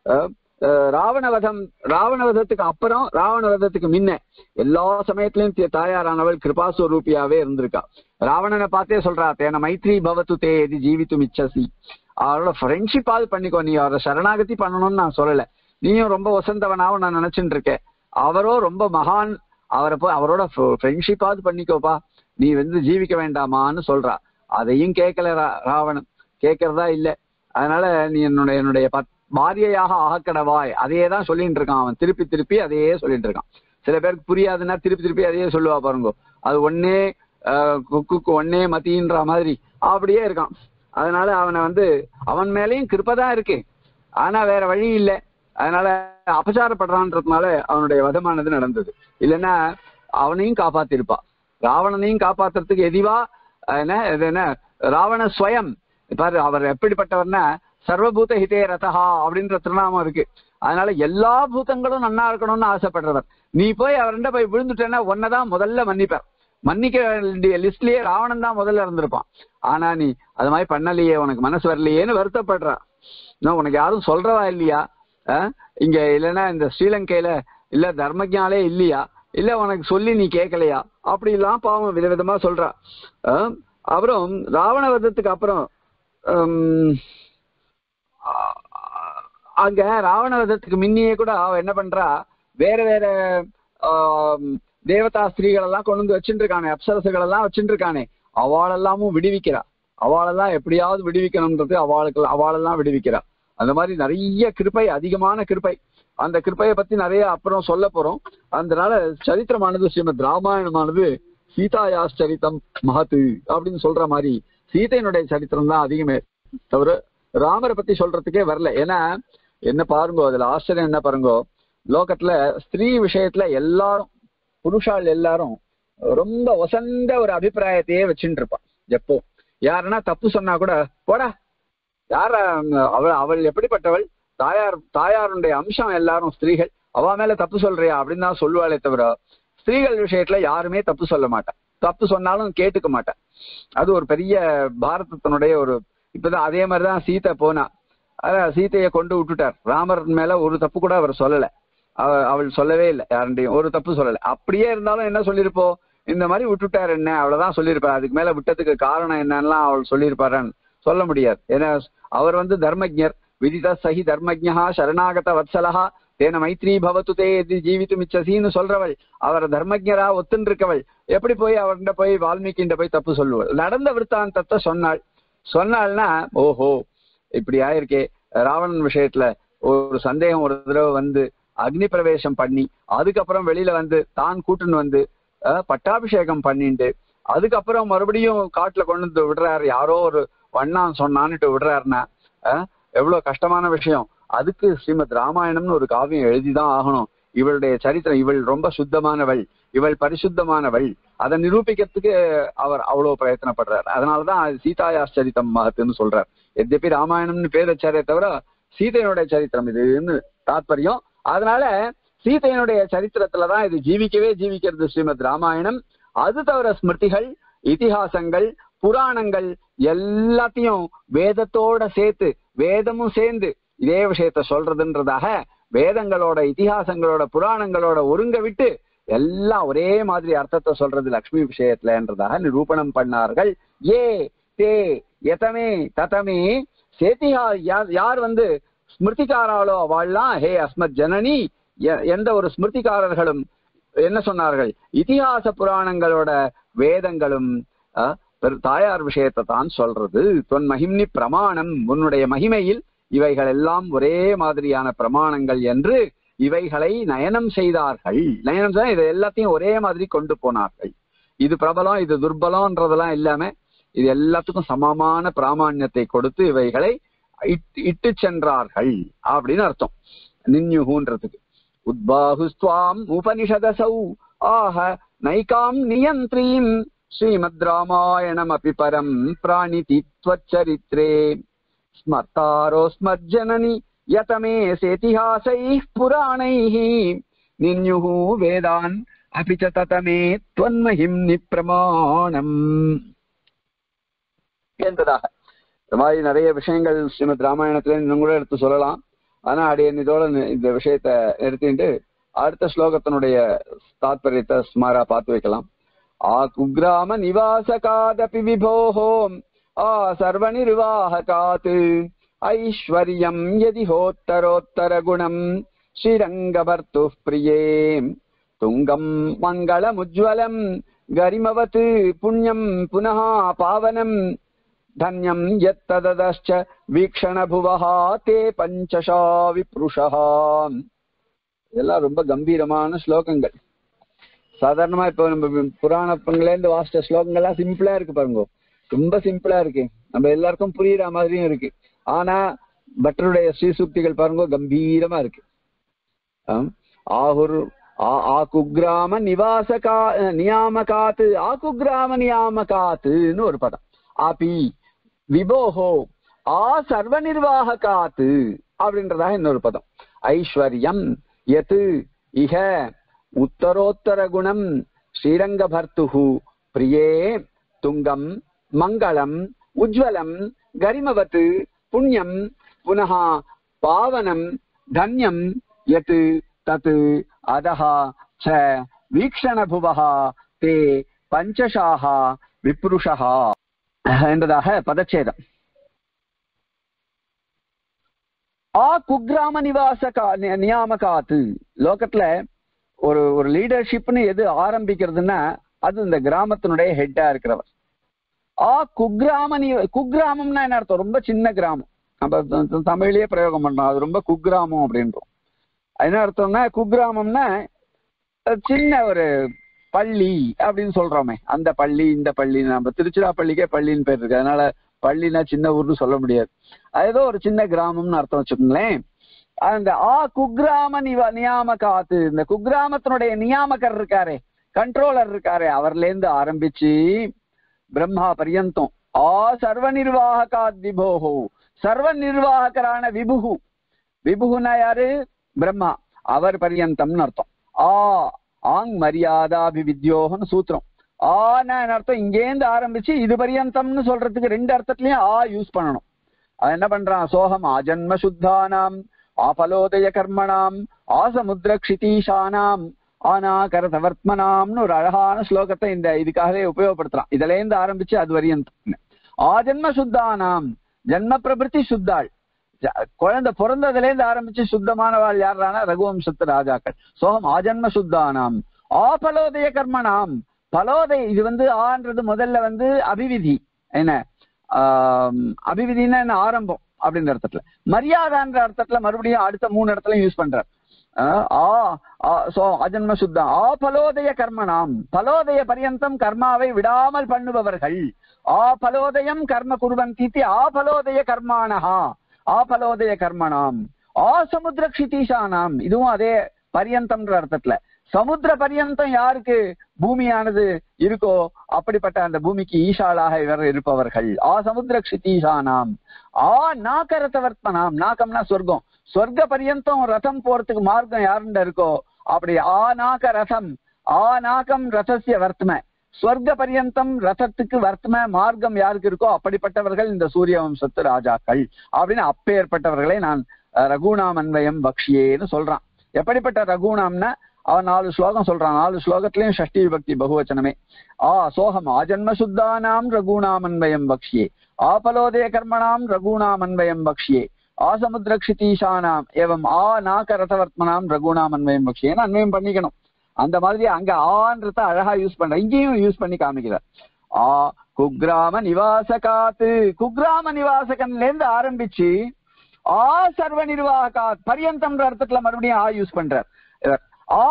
ராவணவதம் ராவணவதத்துக்கு அப்புறம் ராவணவதத்துக்கு முன்ன எல்லா சமயத்திலையும் தாயாரானவள் கிருபாஸ்வரூபியாவே இருந்திருக்கா. ராவணனை பார்த்தே சொல்றா, தேன மைத்ரி பவத்து தே எதி ஜீவித்தும் இச்சசி, அவரோட ஃப்ரெண்ட்ஷிப்பாவது பண்ணிக்கோ, நீ அவரை சரணாகதி பண்ணணும்னு நான் சொல்லல, நீயும் ரொம்ப வசந்தவனாவும் நான் நினைச்சுட்டு இருக்கேன், அவரோ ரொம்ப மகான், அவரை போய் அவரோட ஃப்ரெண்ட்ஷிப்பாவது பண்ணிக்கோப்பா, நீ வந்து ஜீவிக்க வேண்டாமான்னு சொல்றா. அதையும் கேட்கல ராவணன், கேட்கறதா இல்ல. அதனால நீ என்னுடைய என்னுடைய பத் பாரியையாக ஆகக்கடவாய் அதையே தான் சொல்லிட்டு இருக்கான் அவன், திருப்பி திருப்பி அதையே சொல்லிட்டு இருக்கான். சில பேருக்கு புரியாதுன்னா திருப்பி திருப்பி அதையே சொல்லுவா பாருங்க, அது ஒன்னே குக்கு ஒன்னே மத்தின்ற மாதிரி அப்படியே இருக்கான். அதனால அவனை வந்து அவன் மேலேயும் கிருப்பதான் இருக்கு, ஆனா வேற வழி இல்லை. அதனால அபசாரப்படுறான்றதுனால அவனுடைய வதமானது நடந்தது. இல்லைன்னா அவனையும் காப்பாத்திருப்பா, ராவணனையும் காப்பாத்துறதுக்கு எதிவா என்ன இது என்ன ராவண ஸ்வயம் பாரு, அவர் எப்படிப்பட்டவர்னா சர்வபூத ஹிதே ரதஹா அப்படின்ற திருநாமம் இருக்கு. அதனால எல்லா பூதங்களும் நன்னா இருக்கணும்னு ஆசைப்படுறவர். நீ போய் அவர்கிட்ட போய் விழுந்துட்டேன்னா ஒன்னதான் முதல்ல மன்னிப்பார். மன்னிக்க வேண்டிய லிஸ்ட்லயே ராவணன் தான் முதல்ல இருந்திருப்பான். ஆனா நீ அது மாதிரி பண்ணலையே, உனக்கு மனசு வரலையேன்னு வருத்தப்படுறா. இன்னும் உனக்கு யாரும் சொல்றவா இல்லையா இங்க, இல்லைன்னா இந்த ஸ்ரீலங்கையில இல்ல தர்மஜாலே இல்லையா, இல்ல உனக்கு சொல்லி நீ கேட்கலையா, அப்படி எல்லாம் பாவம் விதவிதமா சொல்றா. அப்புறம் ராவணவதத்துக்கு அப்புறம் அங்க ராவணவதத்துக்கு முன்னியே கூட அவ என்ன பண்றா, வேற வேற ஆஹ் தேவதா ஸ்திரீகள் எல்லாம் கொண்டு வந்து வச்சுட்டு இருக்கானே, அப்சரசுகள் எல்லாம் வச்சுட்டு இருக்கானே, அவளெல்லாமும் விடுவிக்கிறா. அவளெல்லாம் எப்படியாவது விடுவிக்கணும்ன்றது அவளுக்கு அவளெல்லாம் விடுவிக்கிறா. அந்த மாதிரி நிறைய கிருப்பை, அதிகமான கிருப்பை. அந்த கிருப்பையை பத்தி நிறைய அப்புறம் சொல்ல போறோம். அதனால சரித்திரமானது ஸ்ரீமத் ராமாயணமானது சீதாயா சரித்தம் மகத்து அப்படின்னு சொல்ற மாதிரி சீதையினுடைய சரித்திரம் தான் அதிகமே தவிர ராமரை பத்தி சொல்றதுக்கே வரல. ஏன்னா என்ன பாருங்கோ, அதுல ஆச்சரியம் என்ன பாருங்கோ, லோகத்துல ஸ்திரீ விஷயத்துல எல்லாரும் புருஷால் எல்லாரும் ரொம்ப வசந்த ஒரு அபிப்பிராயத்தையே வச்சுட்டு இருப்பான். எப்போ யாருன்னா தப்பு சொன்னா கூட போடா, யார அவள் அவள் எப்படிப்பட்டவள், தாயார் தாயாருடைய அம்சம் எல்லாரும் ஸ்திரீகள், அவ மேல தப்பு சொல்றியா அப்படின்னு தான் சொல்லுவாளே தவிர ஸ்திரீகள் விஷயத்துல யாருமே தப்பு சொல்ல மாட்டான். தப்பு சொன்னாலும் கேட்டுக்க மாட்டான். அது ஒரு பெரிய பாரதத்தினுடைய ஒரு இப்பதான் அதே மாதிரிதான் சீதை போனா, அதான் சீதையை கொண்டு விட்டுட்டார். ராமர் மேல ஒரு தப்பு கூட அவர் சொல்லல, அவ அவள் சொல்லவே இல்லை, யாருண்டையும் ஒரு தப்பு சொல்லல. அப்படியே இருந்தாலும் என்ன சொல்லியிருப்போம், இந்த மாதிரி விட்டுட்டார் என்ன அவ்வளவுதான் சொல்லியிருப்பார். அதுக்கு மேல விட்டதுக்கு காரணம் என்னன்னா அவள் சொல்லியிருப்பாரான்னு சொல்ல முடியாது. ஏன்னா அவர் வந்து தர்மஜர், விதித சஹி தர்மஜ்ஞா சரணாகத வத்சலஹா தேன மைத்ரி பவத்து தே ஜீவித்துமிச்சசின்னு சொல்றவள், அவர் தர்மஜரா ஒத்துன்னு இருக்கவள் எப்படி போய் அவர்கிட்ட போய் வால்மீகிட்ட போய் தப்பு சொல்லுவள்? நடந்த விற்த்தாந்தத்தை சொன்னாள். சொன்னாள்னா ஓஹோ இப்படி ஆயிருக்கே, ராவணன் விஷயத்துல ஒரு சந்தேகம் ஒரு தடவை வந்து அக்னி பிரவேசம் பண்ணி அதுக்கப்புறம் வெளியில வந்து தான் கூட்டுன்னு வந்து பட்டாபிஷேகம் பண்ணிட்டு அதுக்கப்புறம் மறுபடியும் காட்டுல கொண்டு வந்து விடுறாரு, யாரோ ஒரு வண்ணான் சொன்னான்னுட்டு விடுறாருன்னா எவ்வளவு கஷ்டமான விஷயம். அதுக்கு ஸ்ரீமத் ராமாயணம்னு ஒரு காவியம் எழுதிதான் ஆகணும். இவளுடைய சரித்திரம், இவள் ரொம்ப சுத்தமானவள், இவள் பரிசுத்தமானவள், அதை நிரூபிக்கிறதுக்கு அவர் அவ்வளவு பிரயத்தனப்படுறார். அதனாலதான் சீதாயார் சரித்தம் மகத்துன்னு சொல்றார். எத்தப்பி ராமாயணம்னு பேர் வச்சாரே தவிர சீதையனுடைய சரித்திரம் இதுன்னு தாத்பரியம். அதனால சீதையனுடைய சரித்திரத்துலதான் இது ஜீவிக்கவே ஜீவிக்கிறது ஸ்ரீமத் ராமாயணம். அது தவிர ஸ்மிருதிகள், இதிகாசங்கள், புராணங்கள் எல்லாத்தையும் வேதத்தோட சேர்த்து, வேதமும் சேர்ந்து இதே விஷயத்த சொல்றதுன்றதாக வேதங்களோட இதிகாசங்களோட புராணங்களோட ஒருங்க விட்டு எல்லாம் ஒரே மாதிரி அர்த்தத்தை சொல்றது லக்ஷ்மி விஷயத்துலன்றதாக நிரூபணம் பண்ணார்கள். ஏ தே எதமே ததமே சேத்திகா, யார் வந்து ஸ்மிருதிகாராலோ அவள்லாம் ஹே அஸ்மத் ஜனனி, எந்த ஒரு ஸ்மிருதிகாரர்களும் என்ன சொன்னார்கள்? இதிகாச புராணங்களோட வேதங்களும் தாயார் விஷயத்தை தான் சொல்றது. தொன் மகிம்னி பிரமாணம், உன்னுடைய மகிமையில் இவைகள் எல்லாம் ஒரே மாதிரியான பிரமாணங்கள் என்று இவைகளை நயனம் செய்தார்கள். நயனம் செய்ய இது எல்லாத்தையும் ஒரே மாதிரி கொண்டு போனார்கள். இது பிரபலம் இது துர்பலம்ன்றதெல்லாம் இல்லாம இது எல்லாத்துக்கும் சமமான பிராமான்யத்தை கொடுத்து இவைகளை இட்டு சென்றார்கள் அப்படின்னு அர்த்தம். நின்யுகுன்றதுக்கு உத்பாகுஸ்துவாம் உபனிஷதசௌ ஆஹ நைகாம் நியந்திரீம் ஸ்ரீமத் ராமாயணம் அபி பரம் பிராணிதி த்வச்சரித்ரே ஸ்மர்த்தாரோ ஸ்மர்ஜனனி யதமே சேதிஹாசைஹ் புராணைஹ் நின்யுஹு வேதான் அபி ச ததமே த்வன்மஹிம்னி பிரமாணம் என்பதாக. இந்த மாதிரி நிறைய விஷயங்கள் ஸ்ரீமத் ராமாயணத்துல இன்னும் கூட எடுத்து சொல்லலாம். ஆனா அடியன் இதோட இந்த விஷயத்த எடுத்துட்டு அடுத்த ஸ்லோகத்தினுடைய தாத்பரியத்தை சுமாரா பார்த்து வைக்கலாம். ஆ குக்ராம நிவாசகாதபி விபோஹோம் ஆ சர்வ நிர்வாஹகாத் ஐஸ்வர்யம் யதி ஹோத்தரோத்தர குணம் ஸ்ரீரங்கபர்த்து பிரியே துங்கம் மங்களமுஜ்வலம் கரிமவத் புண்ணியம் புனः பாவனம் தன்யம் யத்தததச்ச வீக்ஷண புவஹா தே பஞ்சஷா விப்ருஷஹா. இதெல்லாம் ரொம்ப கம்பீரமான ஸ்லோகங்கள். சாதாரணமா இப்ப நம்ம புராணப்பங்கலேருந்து வாசிச்ச ஸ்லோகங்கள்லாம் சிம்பிளா இருக்கு பாருங்க, ரொம்ப சிம்பிளா இருக்கு, நம்ம எல்லாருக்கும் புரியுற மாதிரியும் இருக்கு. ஆனா பட்டருடைய ஸ்ரீசூக்திகள் பாருங்க கம்பீரமா இருக்கு. ஆஹுர் ஆ குக்ராம நிவாசகா நியாமகாத்து, ஆ குக்ராம நியாமகாத்துன்னு ஒரு பதம். ஆபி விபோஹோ ஆ சர்வ நிர்வாககாத்து அப்படின்றதாக இன்னொரு பதம். ஐஸ்வர்யம் யத் இஹ உத்தரோத்தர குணம் ஸ்ரீரங்க பர்த்து பிரியே துங்கம் மங்களம் உஜ்வலம் கரிமவத் புண்ணியம் புனः பாவனம் தன்யம் யத் தத் அதஹ ச வீக்ஷண புவஹ தே பஞ்சஷாஹ விப்ருஷஹ என்பதாக பதச்சேதம். ஆ குக்ராம நிவாசகா நியாமகாத்து, லோகத்துல ஒரு ஒரு லீடர்ஷிப்னு எது ஆரம்பிக்கிறதுன்னா அது இந்த கிராமத்தினுடைய ஹெட்டா இருக்கிறவர். ஆ குக்ராம நி குக்ராமம்னா என்ன அர்த்தம்? ரொம்ப சின்ன கிராமம். நம்ம தமிழ்லயே பிரயோகம் பண்றோம், அது ரொம்ப குக்ராமம் அப்படின்றோம். என்ன அர்த்தம்னா குக்ராமம்னா சின்ன ஒரு பள்ளி அப்படின்னு சொல்றோமே, அந்த பள்ளி இந்த பள்ளி. நம்ம திருச்சிராப்பள்ளிக்கே பள்ளின்னு பேர் இருக்கு, அதனால பள்ளினா சின்ன ஊர்னு சொல்ல முடியாது. ஏதோ ஒரு சின்ன கிராமம்னு அர்த்தம் வச்சுக்கோங்களேன். அந்த ஆ குக்ராம நிவ நியாமகாத்து, இந்த குக்ராமத்தினுடைய நியாமகர் இருக்காரே, கண்ட்ரோலர் இருக்காரே, அவர்ல இருந்து ஆரம்பிச்சு பிரம்மா பரியந்தம் ஆ சர்வ நிர்வாககாத் விபோஹோ, சர்வ நிர்வாகரான விபுகு, விபுகுனா யாரு? பிரம்மா, அவர் பரியந்தம்னு அர்த்தம். ஆ ஆங் மரியாதாபிவித்யோகன்னு சூத்திரம். ஆனா அர்த்தம் இங்கேருந்து ஆரம்பிச்சு இது பரியந்தம்னு சொல்றதுக்கு ரெண்டு அர்த்தத்திலயும் ஆ யூஸ் பண்ணணும். அது என்ன பண்றான்? சோகம் ஆஜன்ம சுத்தானாம் ஆபலோதய கர்மணாம் ஆசமுத்ர க்ஷிதீஷானாம் ஆனாகர தவர்த்மனாம்னு ஒரு அழகான ஸ்லோகத்தை இந்த இதுக்காகவே உபயோகப்படுத்துறான். இதுல இருந்து ஆரம்பிச்சு அது வரையும் ஆஜன்ம சுத்தானாம், ஜன்ம பிரபிருத்தி சுத்தாள், குழந்தை பிறந்ததுல இருந்து ஆரம்பிச்சு சுத்தமானவாள் யாரானா ரகுவம்சத்து ராஜாக்கள். சோகம் ஆஜன்ம சுத்தானாம் ஆபலோதய கர்மனாம். பலோதய இது வந்து ஆன்றது முதல்ல வந்து அபிவிதி, என்ன ஆஹ் அபிவிதினா என்ன ஆரம்பம் அப்படின்ற அர்த்தத்துல, மரியாதைன்ற அர்த்தத்துல மறுபடியும் அடுத்த மூணு இடத்துல யூஸ் பண்றார். அஜன்ம சுத்தம் ஆ பலோதய கர்மனாம், பலோதய பரியந்தம் கர்மாவை விடாமல் பண்ணுபவர்கள். ஆ பலோதயம் கர்ம குர்வந்தி ஆ பலோதய கர்மானஹா ஆ பலோதய கர்மனாம். ஆ சமுத்திர க்ஷிதீஷானாம், இதுவும் அதே பரியந்தம்ன்ற அர்த்தத்துல. சமுத்திர பரியந்தம் யாருக்கு பூமியானது இருக்கோ அப்படிப்பட்ட அந்த பூமிக்கு ஈஷாளாக இவர் இருப்பவர்கள். ஆ சமுத்திர க்ஷிதீஷானாம். ஆ நாக ரதவர்த்தனாம், நாகம்னா சொர்க்கம், சொர்க்க பரியந்தம் ரதம் போறதுக்கு மார்க்கம் யாருண்ட இருக்கோ அப்படி ஆ நாக ரதம் ஆ நாகம் ரதசிய வர்த்தம, ஸ்வர்க பரியந்தம் ரதத்துக்கு வர்த்தம மார்க்கம் யாருக்கு இருக்கோ அப்படிப்பட்டவர்கள் இந்த சூரிய வம்சத்து ராஜாக்கள் அப்படின்னு அப்பேற்பட்டவர்களை நான் ரகுணாம் அன்வயம் பக்ஷியேன்னு சொல்றான். எப்படிப்பட்ட ரகுணாம்னா அவன் நாலு ஸ்லோகம் சொல்றான், நாலு ஸ்லோகத்திலையும் ஷஷ்டி விபக்தி பகுவச்சனமே. ஆ சோகம் ஆஜன்ம சுத்தானாம் ரகுணாம் அன்வயம் பக்ஷியே ஆபலோதய கர்மணாம் ரகுணாம் அன்வயம் பக்ஷியே ஆசமுத்திர க்ஷிதீஷானாம் ஏவம் ஆ நாக ரதவர்த்மனாம் ரகுணாம் அன்வயம் பக்ஷியேன்னு அன்வயம் பண்ணிக்கணும். அந்த மாதிரி அங்க ஆன்றத அழகா யூஸ் பண்ற, இங்கேயும் யூஸ் பண்ணி காமிக்கிறார். ஆ குக்ராம நிவாசகாத்து, குக்ராம நிவாசகன்ல இருந்து ஆரம்பிச்சு ஆ சர்வ நிர்வாகாத் பரியந்தம்ன்ற அர்த்தத்துல மறுபடியும் ஆ யூஸ் பண்றார். ஆ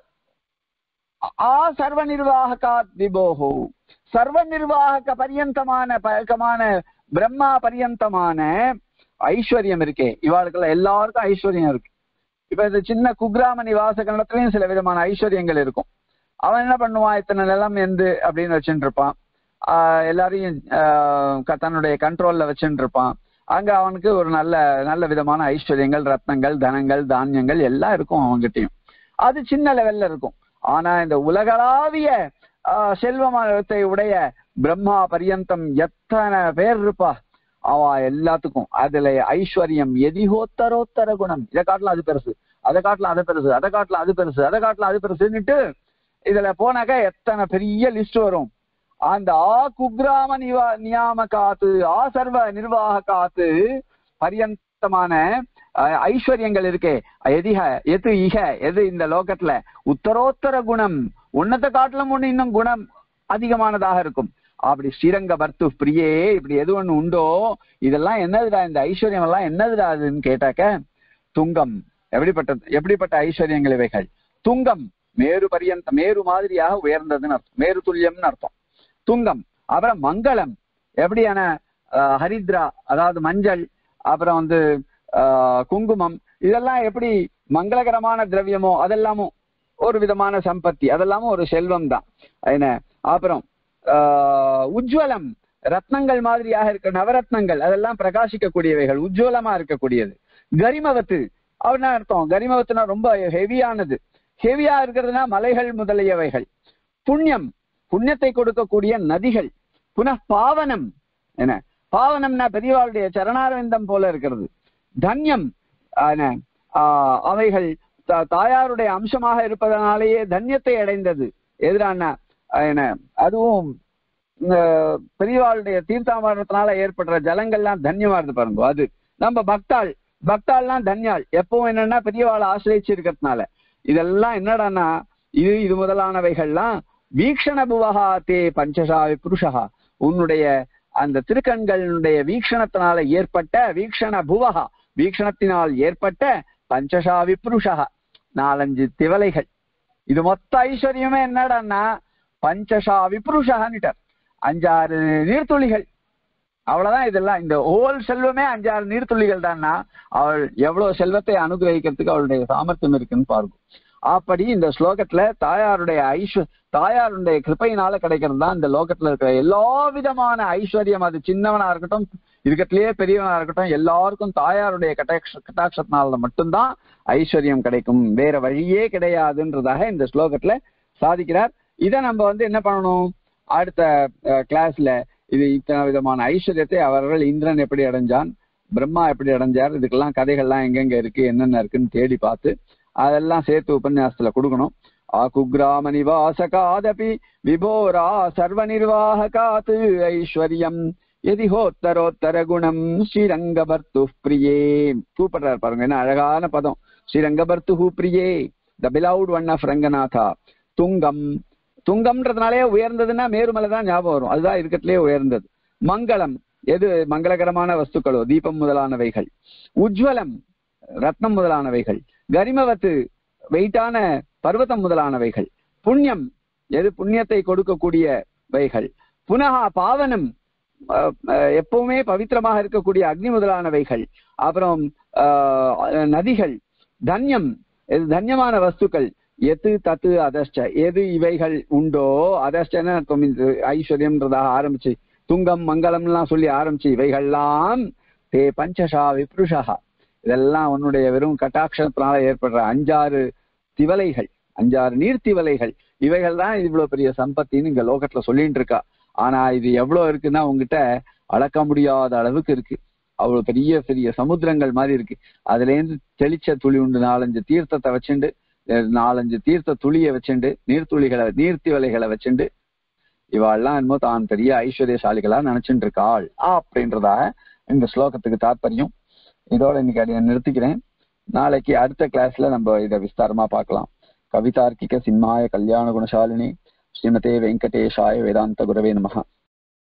ஆ சர்வ நிர்வாகாத் விபோஹோ, சர்வ நிர்வாக பரியந்தமான பழக்கமான பிரம்மா பரியந்தமான ஐஸ்வர்யம் இருக்கே, இவாளுக்குள்ள எல்லாருக்கும் ஐஸ்வர்யம் இருக்கு. இப்ப இந்த சின்ன குக்ராம நிவாசகத்திலையும் சில விதமான ஐஸ்வர்யங்கள் இருக்கும். அவன் என்ன பண்ணுவான், இத்தனை நிலம் எந்து அப்படின்னு வச்சுட்டு இருப்பான், ஆஹ் எல்லாரையும் ஆஹ் தன்னுடைய கண்ட்ரோல்ல வச்சுட்டு இருப்பான். அங்க அவனுக்கு ஒரு நல்ல நல்ல விதமான ஐஸ்வர்யங்கள், ரத்னங்கள், தனங்கள், தானியங்கள் எல்லாம் இருக்கும் அவன்கிட்டயும். அது சின்ன லெவல்ல இருக்கும். ஆனா இந்த உலகளாவிய ஆஹ் செல்வத்தை உடைய பிரம்மா பரியந்தம் எத்தனை பேர் இருப்பா, அவ எல்லாத்துக்கும் அதுல ஐஸ்வர்யம் எதிகோத்தரோத்தர குணம், இதை காட்டலாம் அது பெருசு, அதை காட்டலாம் அதை பெருசு, அதை காட்டலாம் அது பெருசு, அதை காட்டலாம் அது பெருசுன்னுட்டு இதுல போனாக்க எத்தனை பெரிய லிஸ்ட் வரும். அந்த ஆ குக்ராம நிவா நியாம காத்து ஆ சர்வ நிர்வாக காத்து பரியந்தமான ஐஸ்வர்யங்கள் இருக்கே, எதிக எது இக எது இந்த லோகத்துல உத்தரோத்தர குணம், உன்னத்தை காட்டிலும் ஒண்ணு இன்னும் குணம் அதிகமானதாக இருக்கும். அப்படி ஸ்ரீரங்க பர்த்து பிரியே இப்படி எது ஒண்ணு உண்டோ இதெல்லாம் என்னதுடா, இந்த ஐஸ்வர்யம் எல்லாம் என்னதுடா அதுன்னு கேட்டாக்க துங்கம். எப்படிப்பட்ட எப்படிப்பட்ட ஐஸ்வர்யங்கள் இவைகள்? துங்கம் மேரு பரியந்த, மேரு மாதிரியாக உயர்ந்ததுன்னு அர்த்தம், மேரு துல்லியம்னு அர்த்தம் துங்கம். அப்புறம் மங்களம், எப்படியான ஹரித்ரா அதாவது மஞ்சள், அப்புறம் வந்து ஆஹ் குங்குமம், இதெல்லாம் எப்படி மங்களகரமான திரவியமோ அதெல்லாமும் ஒரு விதமான சம்பத்தி, அதெல்லாமும் ஒரு செல்வம் தான் என்ன. அப்புறம் ஆஹ் உஜ்வலம், ரத்னங்கள் மாதிரியாக இருக்க நவரத்னங்கள், அதெல்லாம் பிரகாசிக்கக்கூடியவைகள், உஜ்வலமா இருக்கக்கூடியது. கரிமவத்து அப்படின்னா அர்த்தம், கரிமவத்துனா ரொம்ப ஹெவியானது, ஹெவியா இருக்கிறதுனா மலைகள் முதலியவைகள். புண்ணியம், புண்ணியத்தை கொடுக்கக்கூடிய நதிகள். புனః பாவனம், என்ன பாவனம்னா பெரியவாளுடைய சரணாரவிந்தம் போல இருக்கிறது. தன்யம், ஆஹ் அவைகள் தாயாருடைய அம்சமாக இருப்பதனாலேயே தன்யத்தை அடைந்தது. எதிரான என்ன அதுவும் பெரியவாளுடைய தீர்த்தாமரத்தினால ஏற்படுற ஜலங்கள்லாம் தன்யமா இருந்து பாருங்க. அது நம்ம பக்தாள், பக்தாள்லாம் தன்யாள், எப்பவும் என்னன்னா பெரியவாளை ஆசிரியச்சு இருக்கிறதுனால. இதெல்லாம் என்னடான்னா இது இது முதலானவைகள்லாம் வீக்ஷண புவகா தே பஞ்சசா புருஷா, உன்னுடைய அந்த திருக்கண்களுடைய வீக்ஷணத்தினால ஏற்பட்ட வீக்ஷண புவகா, வீக்ஷணத்தினால் ஏற்பட்ட பஞ்சசா விப்ருஷா, நாலஞ்சு திவலைகள். இது மொத்த ஐஸ்வர்யமே என்னடான்னா பஞ்சசா விப்ருஷான்னுட்டார், அஞ்சாறு நீர்த்துளிகள், அவ்வளவுதான். இதெல்லாம் இந்த ஹோல் செல்வமே அஞ்சாறு நீர்த்துளிகள் தான்னா அவள் எவ்வளவு செல்வத்தை அனுகிரகிக்கிறதுக்கு அவளுடைய சாமர்த்தியம் இருக்குன்னு பாருங்க. அப்படி இந்த ஸ்லோகத்துல தாயாருடைய ஐஸ்வ தாயாருடைய கிருப்பையினால கிடைக்கிறது தான் இந்த லோகத்துல இருக்கிற எல்லா விதமான ஐஸ்வர்யம். அது சின்னவனா இருக்கட்டும், இருக்கத்திலேயே பெரியவனா இருக்கட்டும், எல்லாருக்கும் தாயாருடைய கட்டாட்ச கட்டாட்சத்தினால மட்டும்தான் ஐஸ்வர்யம் கிடைக்கும், வேற வழியே கிடையாதுன்றதாக இந்த ஸ்லோகத்துல சாதிக்கிறார். இதை நம்ம வந்து என்ன பண்ணணும், அடுத்த கிளாஸ்ல இது இத்தனை விதமான ஐஸ்வர்யத்தை அவர்கள் இந்திரன் எப்படி அடைஞ்சான், பிரம்மா எப்படி அடைஞ்சார், இதுக்கெல்லாம் கதைகள்லாம் எங்கெங்க இருக்கு என்னென்ன இருக்குன்னு தேடி பார்த்து அதெல்லாம் சேர்த்து உபன்யாசத்துல கொடுக்கணும். ஆ குக்ராம நிவாசகாதபி விபோரா சர்வ நிர்வாகாத் ஐஸ்வர்யம் எதி ஹோத்தரோத்தர குணம் ஸ்ரீரங்கபர்த்து பிரியே. கூப்பிடுறாரு பாருங்க, என்ன அழகான பதம். ஸ்ரீரங்கபர்த்து பிரியே, the beloved one of Ranganatha. துங்கம், துங்கம்ன்றதுனாலே உயர்ந்ததுன்னா மேருமலை தான் ஞாபகம் வரும், அதுதான் இருக்கத்திலே உயர்ந்தது. மங்களம், எது மங்களகரமான வஸ்துக்களோ தீபம் முதலானவைகள். உஜ்வலம், ரத்னம் முதலானவைகள். கரிமவத்து, வெயிட்டான பர்வதம் முதலானவைகள். புண்ணியம், எது புண்ணியத்தை கொடுக்கக்கூடியவைகள். புனகா பாவனம், எப்பவுமே பவித்திரமாக இருக்கக்கூடிய அக்னி முதலானவைகள். அப்புறம் ஆஹ் நதிகள். தன்யம், எது தன்யமான வஸ்துக்கள். எது தத்து அதஷ்ட, எது இவைகள் உண்டோ, அதஷ்டன்னு ஐஸ்வர்யம்ன்றதாக ஆரம்பிச்சு துங்கம் மங்களம்லாம் சொல்லி ஆரம்பிச்சு இவைகள்லாம் தே பஞ்சஷா விப்ருஷா, இதெல்லாம் உன்னுடைய வெறும் கட்டாட்சத்தினால ஏற்படுற அஞ்சாறு திவலைகள், அஞ்சாறு நீர்த்திவலைகள். இவைகள் தான் இவ்வளவு பெரிய சம்பத்தின்னு இங்க லோகத்துல சொல்லிட்டு இருக்கா. ஆனா இது எவ்வளவு இருக்குன்னா உங்ககிட்ட அளக்க முடியாத அளவுக்கு இருக்கு. அவ்வளவு பெரிய பெரிய சமுத்திரங்கள் மாதிரி இருக்கு. அதுல இருந்து தெளிச்ச துளி உண்டு, நாலஞ்சு தீர்த்தத்தை வச்சுண்டு, நாலஞ்சு தீர்த்த துளியை வச்சுண்டு, நீர்த்துளிகளை நீர்த்திவலைகளை வச்சுண்டு இவாள்லாம் என்னமோ தான் பெரிய ஐஸ்வர்யசாலிகளா நினைச்சுட்டு இருக்காள் அப்படின்றதாக இந்த ஸ்லோகத்துக்கு தாற்பயம். இதோட இன்னைக்கு அடி நிறுத்திக்கிறேன். நாளைக்கு அடுத்த கிளாஸ்ல நம்ம இதை விஸ்தாரமா பார்க்கலாம். கவிதார்க்கிக சிம்மாய கல்யாண குணசாலினி ஸ்ரீமதே வெங்கடேஷாய வேதாந்த குரவே நமஹ.